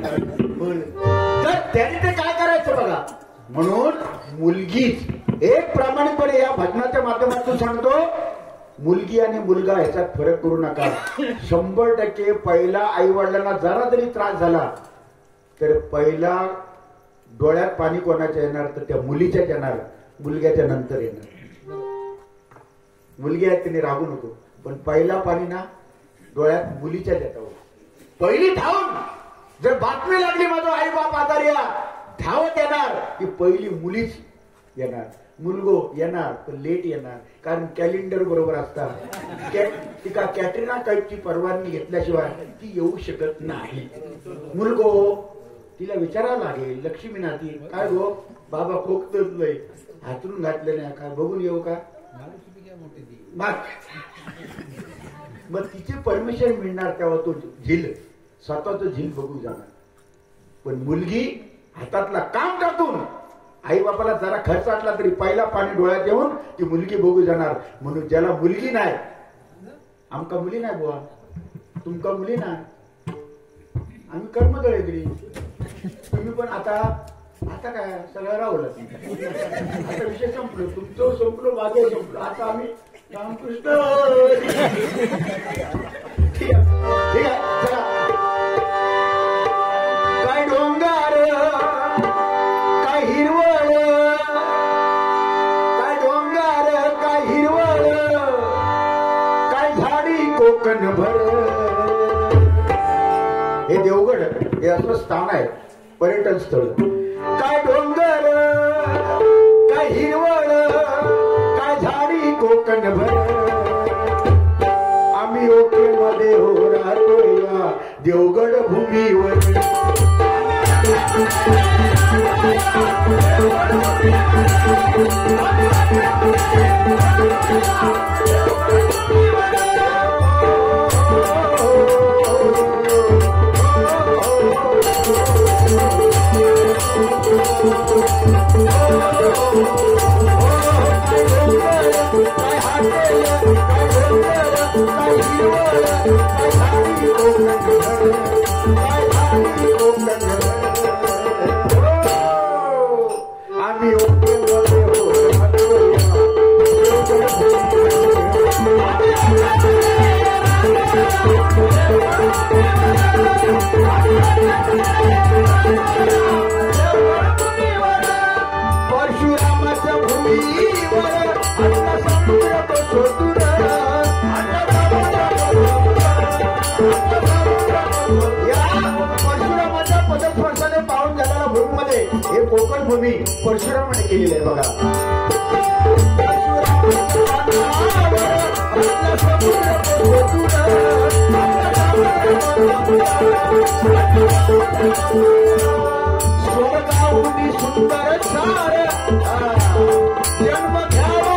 तर त्यांनी ते काय करायचं बघा. म्हणून मुलगीच एक प्रामाणिकपणे या भजनाच्या माध्यमातून सांगतो, मुलगी आणि मुलगा ह्याच्यात फरक करू नका. शंभर टक्के पहिला आई वडिलांना जरा जरी त्रास झाला तर पहिला डोळ्यात पाणी कोणाच्या येणार तर त्या मुलीच्याच येणार, मुलग्याच्या नंतर येणार. मुलगी आहे तिने रागू नको, पण पहिला पाणी ना डोळ्यात मुलीच्याच येतं. पहिली धावून जर बातमी लागली माझा आई बाप आजारी या धावत येणार की पहिली मुलीच येणार. मुलगो येणार पण लेट येणार, कारण कॅलेंडर बरोबर असतात. ती का कॅटरीना कैफची परवानगी घेतल्याशिवाय ती येऊ शकत नाही. मुलगो तिला विचारावं लागेल, लक्ष्मी नाती काय गो बाबा खोकतच नाही, हातरून घातले नाही काय बघून येऊ का? मग तिची परमिशन मिळणार तेव्हा तो झील स्वतःच झील बघू जाणार. पण मुलगी हातातला काम टाकून आई बापाला जरा खर्च आटला तरी पहिला पाणी डोळ्यात येऊन ती मुलगी बघू जाणार. म्हणून ज्याला मुलगी नाही, आमका मुली नाही बुवा, तुमका मुली नाही, आम्ही कर्मदळ तरी तुम्ही पण आता आता काय सगळं राहुल आता विषय संपलो, तुमचं संपलो माझं संपलो, आता आम्ही रामकृष्ण. ठीक आहे ठीक आहे चला. काय डोंगर कोकण भर. हे देवगड हे असं स्थान आहे, पर्यटन स्थळ. काय डोंगर, काय हिरवळ, काय झाडी कोकण भर. आम्ही ओके मध्ये हो राहतो या देवगड भूमीवर. आम्ही ओके मध्ये हो परशुरामाच्या भूमीवर आता समुद्र तो शोधून. या परशुरामाच्या पदस्पर्शाने पावन झालेल्या भूमीमध्ये हे कोकण भूमी परशुरामाने केलेली आहे बघा. स्वर्गाहून सुंदर सार जन्म घ्यावा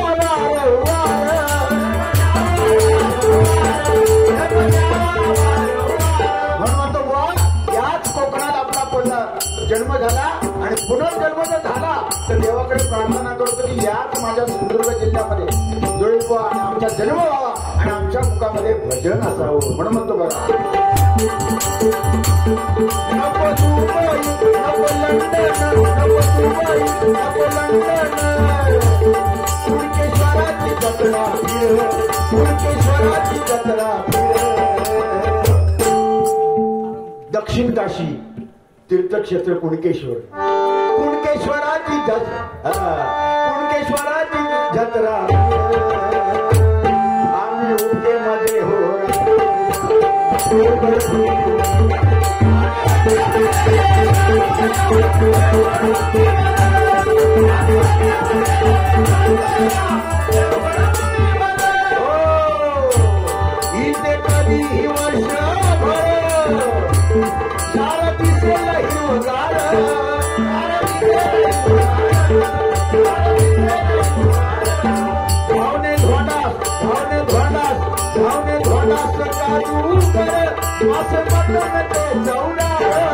म्हणून वा याच कोकणात आपला पुन्हा जन्म झाला आणि पुनर्जन्म जर झाला तर देवाकडे प्रार्थना करतो की याच माझ्या सिंधुदुर्ग जिल्ह्यामध्ये जोडवा आणि आमचा जन्म व्हावा आणि आमच्या मुखामध्ये भजन असावं म्हणून म्हणतो बघा. नको दुबई नको लंडन नको दुबई नको लंडन कुणकेश्वराची जत्रा फिर कुणकेश्वराची जत्रा फिर. दक्षिण काशी तीर्थक्षेत्र कुणकेश्वर. कुणकेश्वराची जत्रा कुणकेश्वराची जत्रा आम्ही उके मध्ये हो. इथे कधी ही वर्ष सारा दिसेल हिरवगार. भावने धोंडास भावने धोंडास भावने धोंडास काजू कर असं म्हटलं ते जाऊना.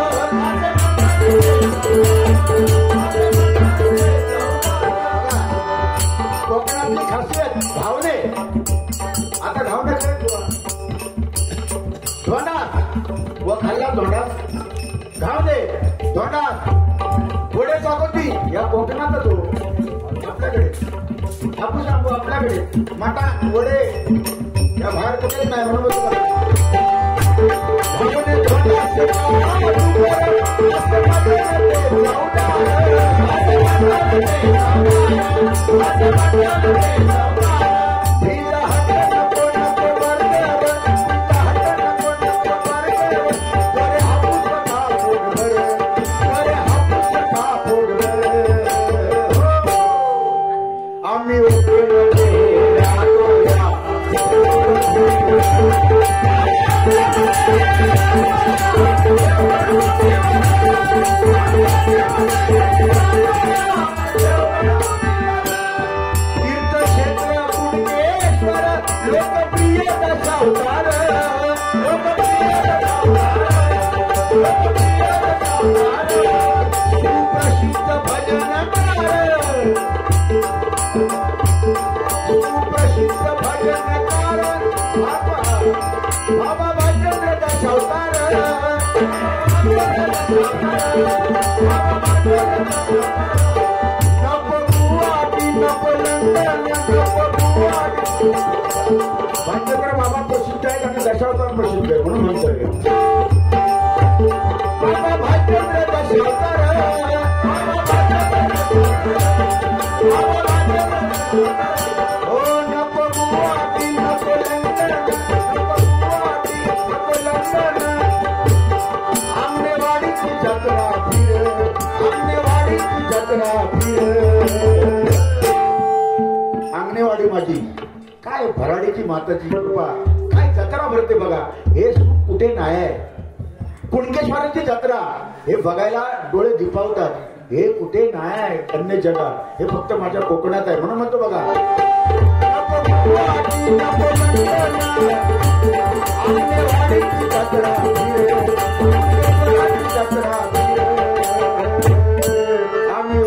कोकणातली खासियत भावने. आता धावणे धोंडास व खाल्ला धोंडास धावणे धोंडास पुढे सागोती या कोकणातच हो आपल्याकडे. हापूस आंबो आपल्याकडे माटा वडे या बाहेर कुठेच नाही म्हणून आम्ही तीर्थक्षेत्र कुणकेश्वर लोकप्रिय दशावतार सुप्रसिद्ध भजनकार सुप्रसिद्ध भजनकार बाबा भाजंद्र दशावतार. नको गुवाहाटी नको लंडन नको गुवाहाटी. भाजंद्र बाबा प्रसिद्ध आहेत आणि दशावतार प्रसिद्ध आहे म्हणून म्हणतोय बाबा भाजंद्र दशावतार. हो नको गुवाहाटी नको लंडन नको जत्रा फिर अंगणेवाडीची जत्रा फिर. अंगणेवाडी माझी काय भराडीची माताची कृपा काय जत्रा भरते बघा. हे सुख कुठे नाही आहे. कुणकेश्वराची जत्रा हे बघायला डोळे दिपावतात. हे कुठे नाही आहे अन्य जगात. हे फक्त माझ्या कोकणात आहे. म्हणून म्हणतो बघा अंगणेवाडीची जत्रा जत्रा आम्ही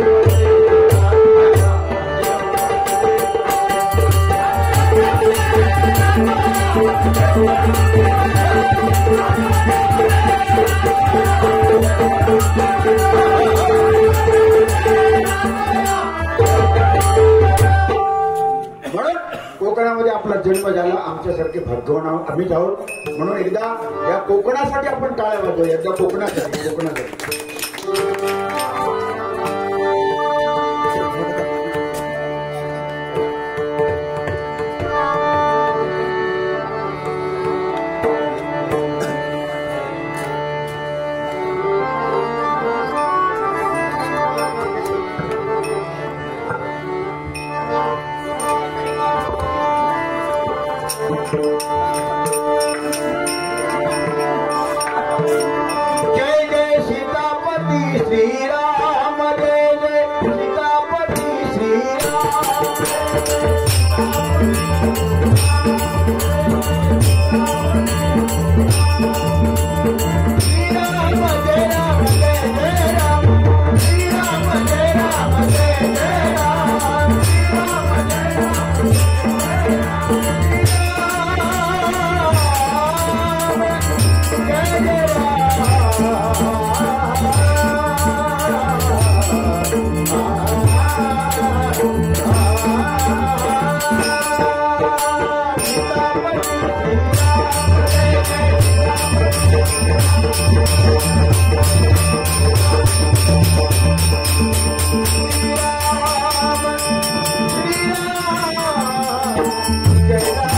म्हणून कोकणामध्ये आपला जन्म झाला. आमच्यासारखे भाग्यवान आम्ही आहोत. म्हणून एकदा या कोकणासाठी आपण टाळ्या वाजवूया. एकदा कोकणासाठी कोकणासाठी जय जय सीतापती श्रीराम जय जय सीतापती श्रीराम श्रीराम जय राम जय जय राम श्रीराम जय राम जय जय राम श्रीराम जय राम जय जय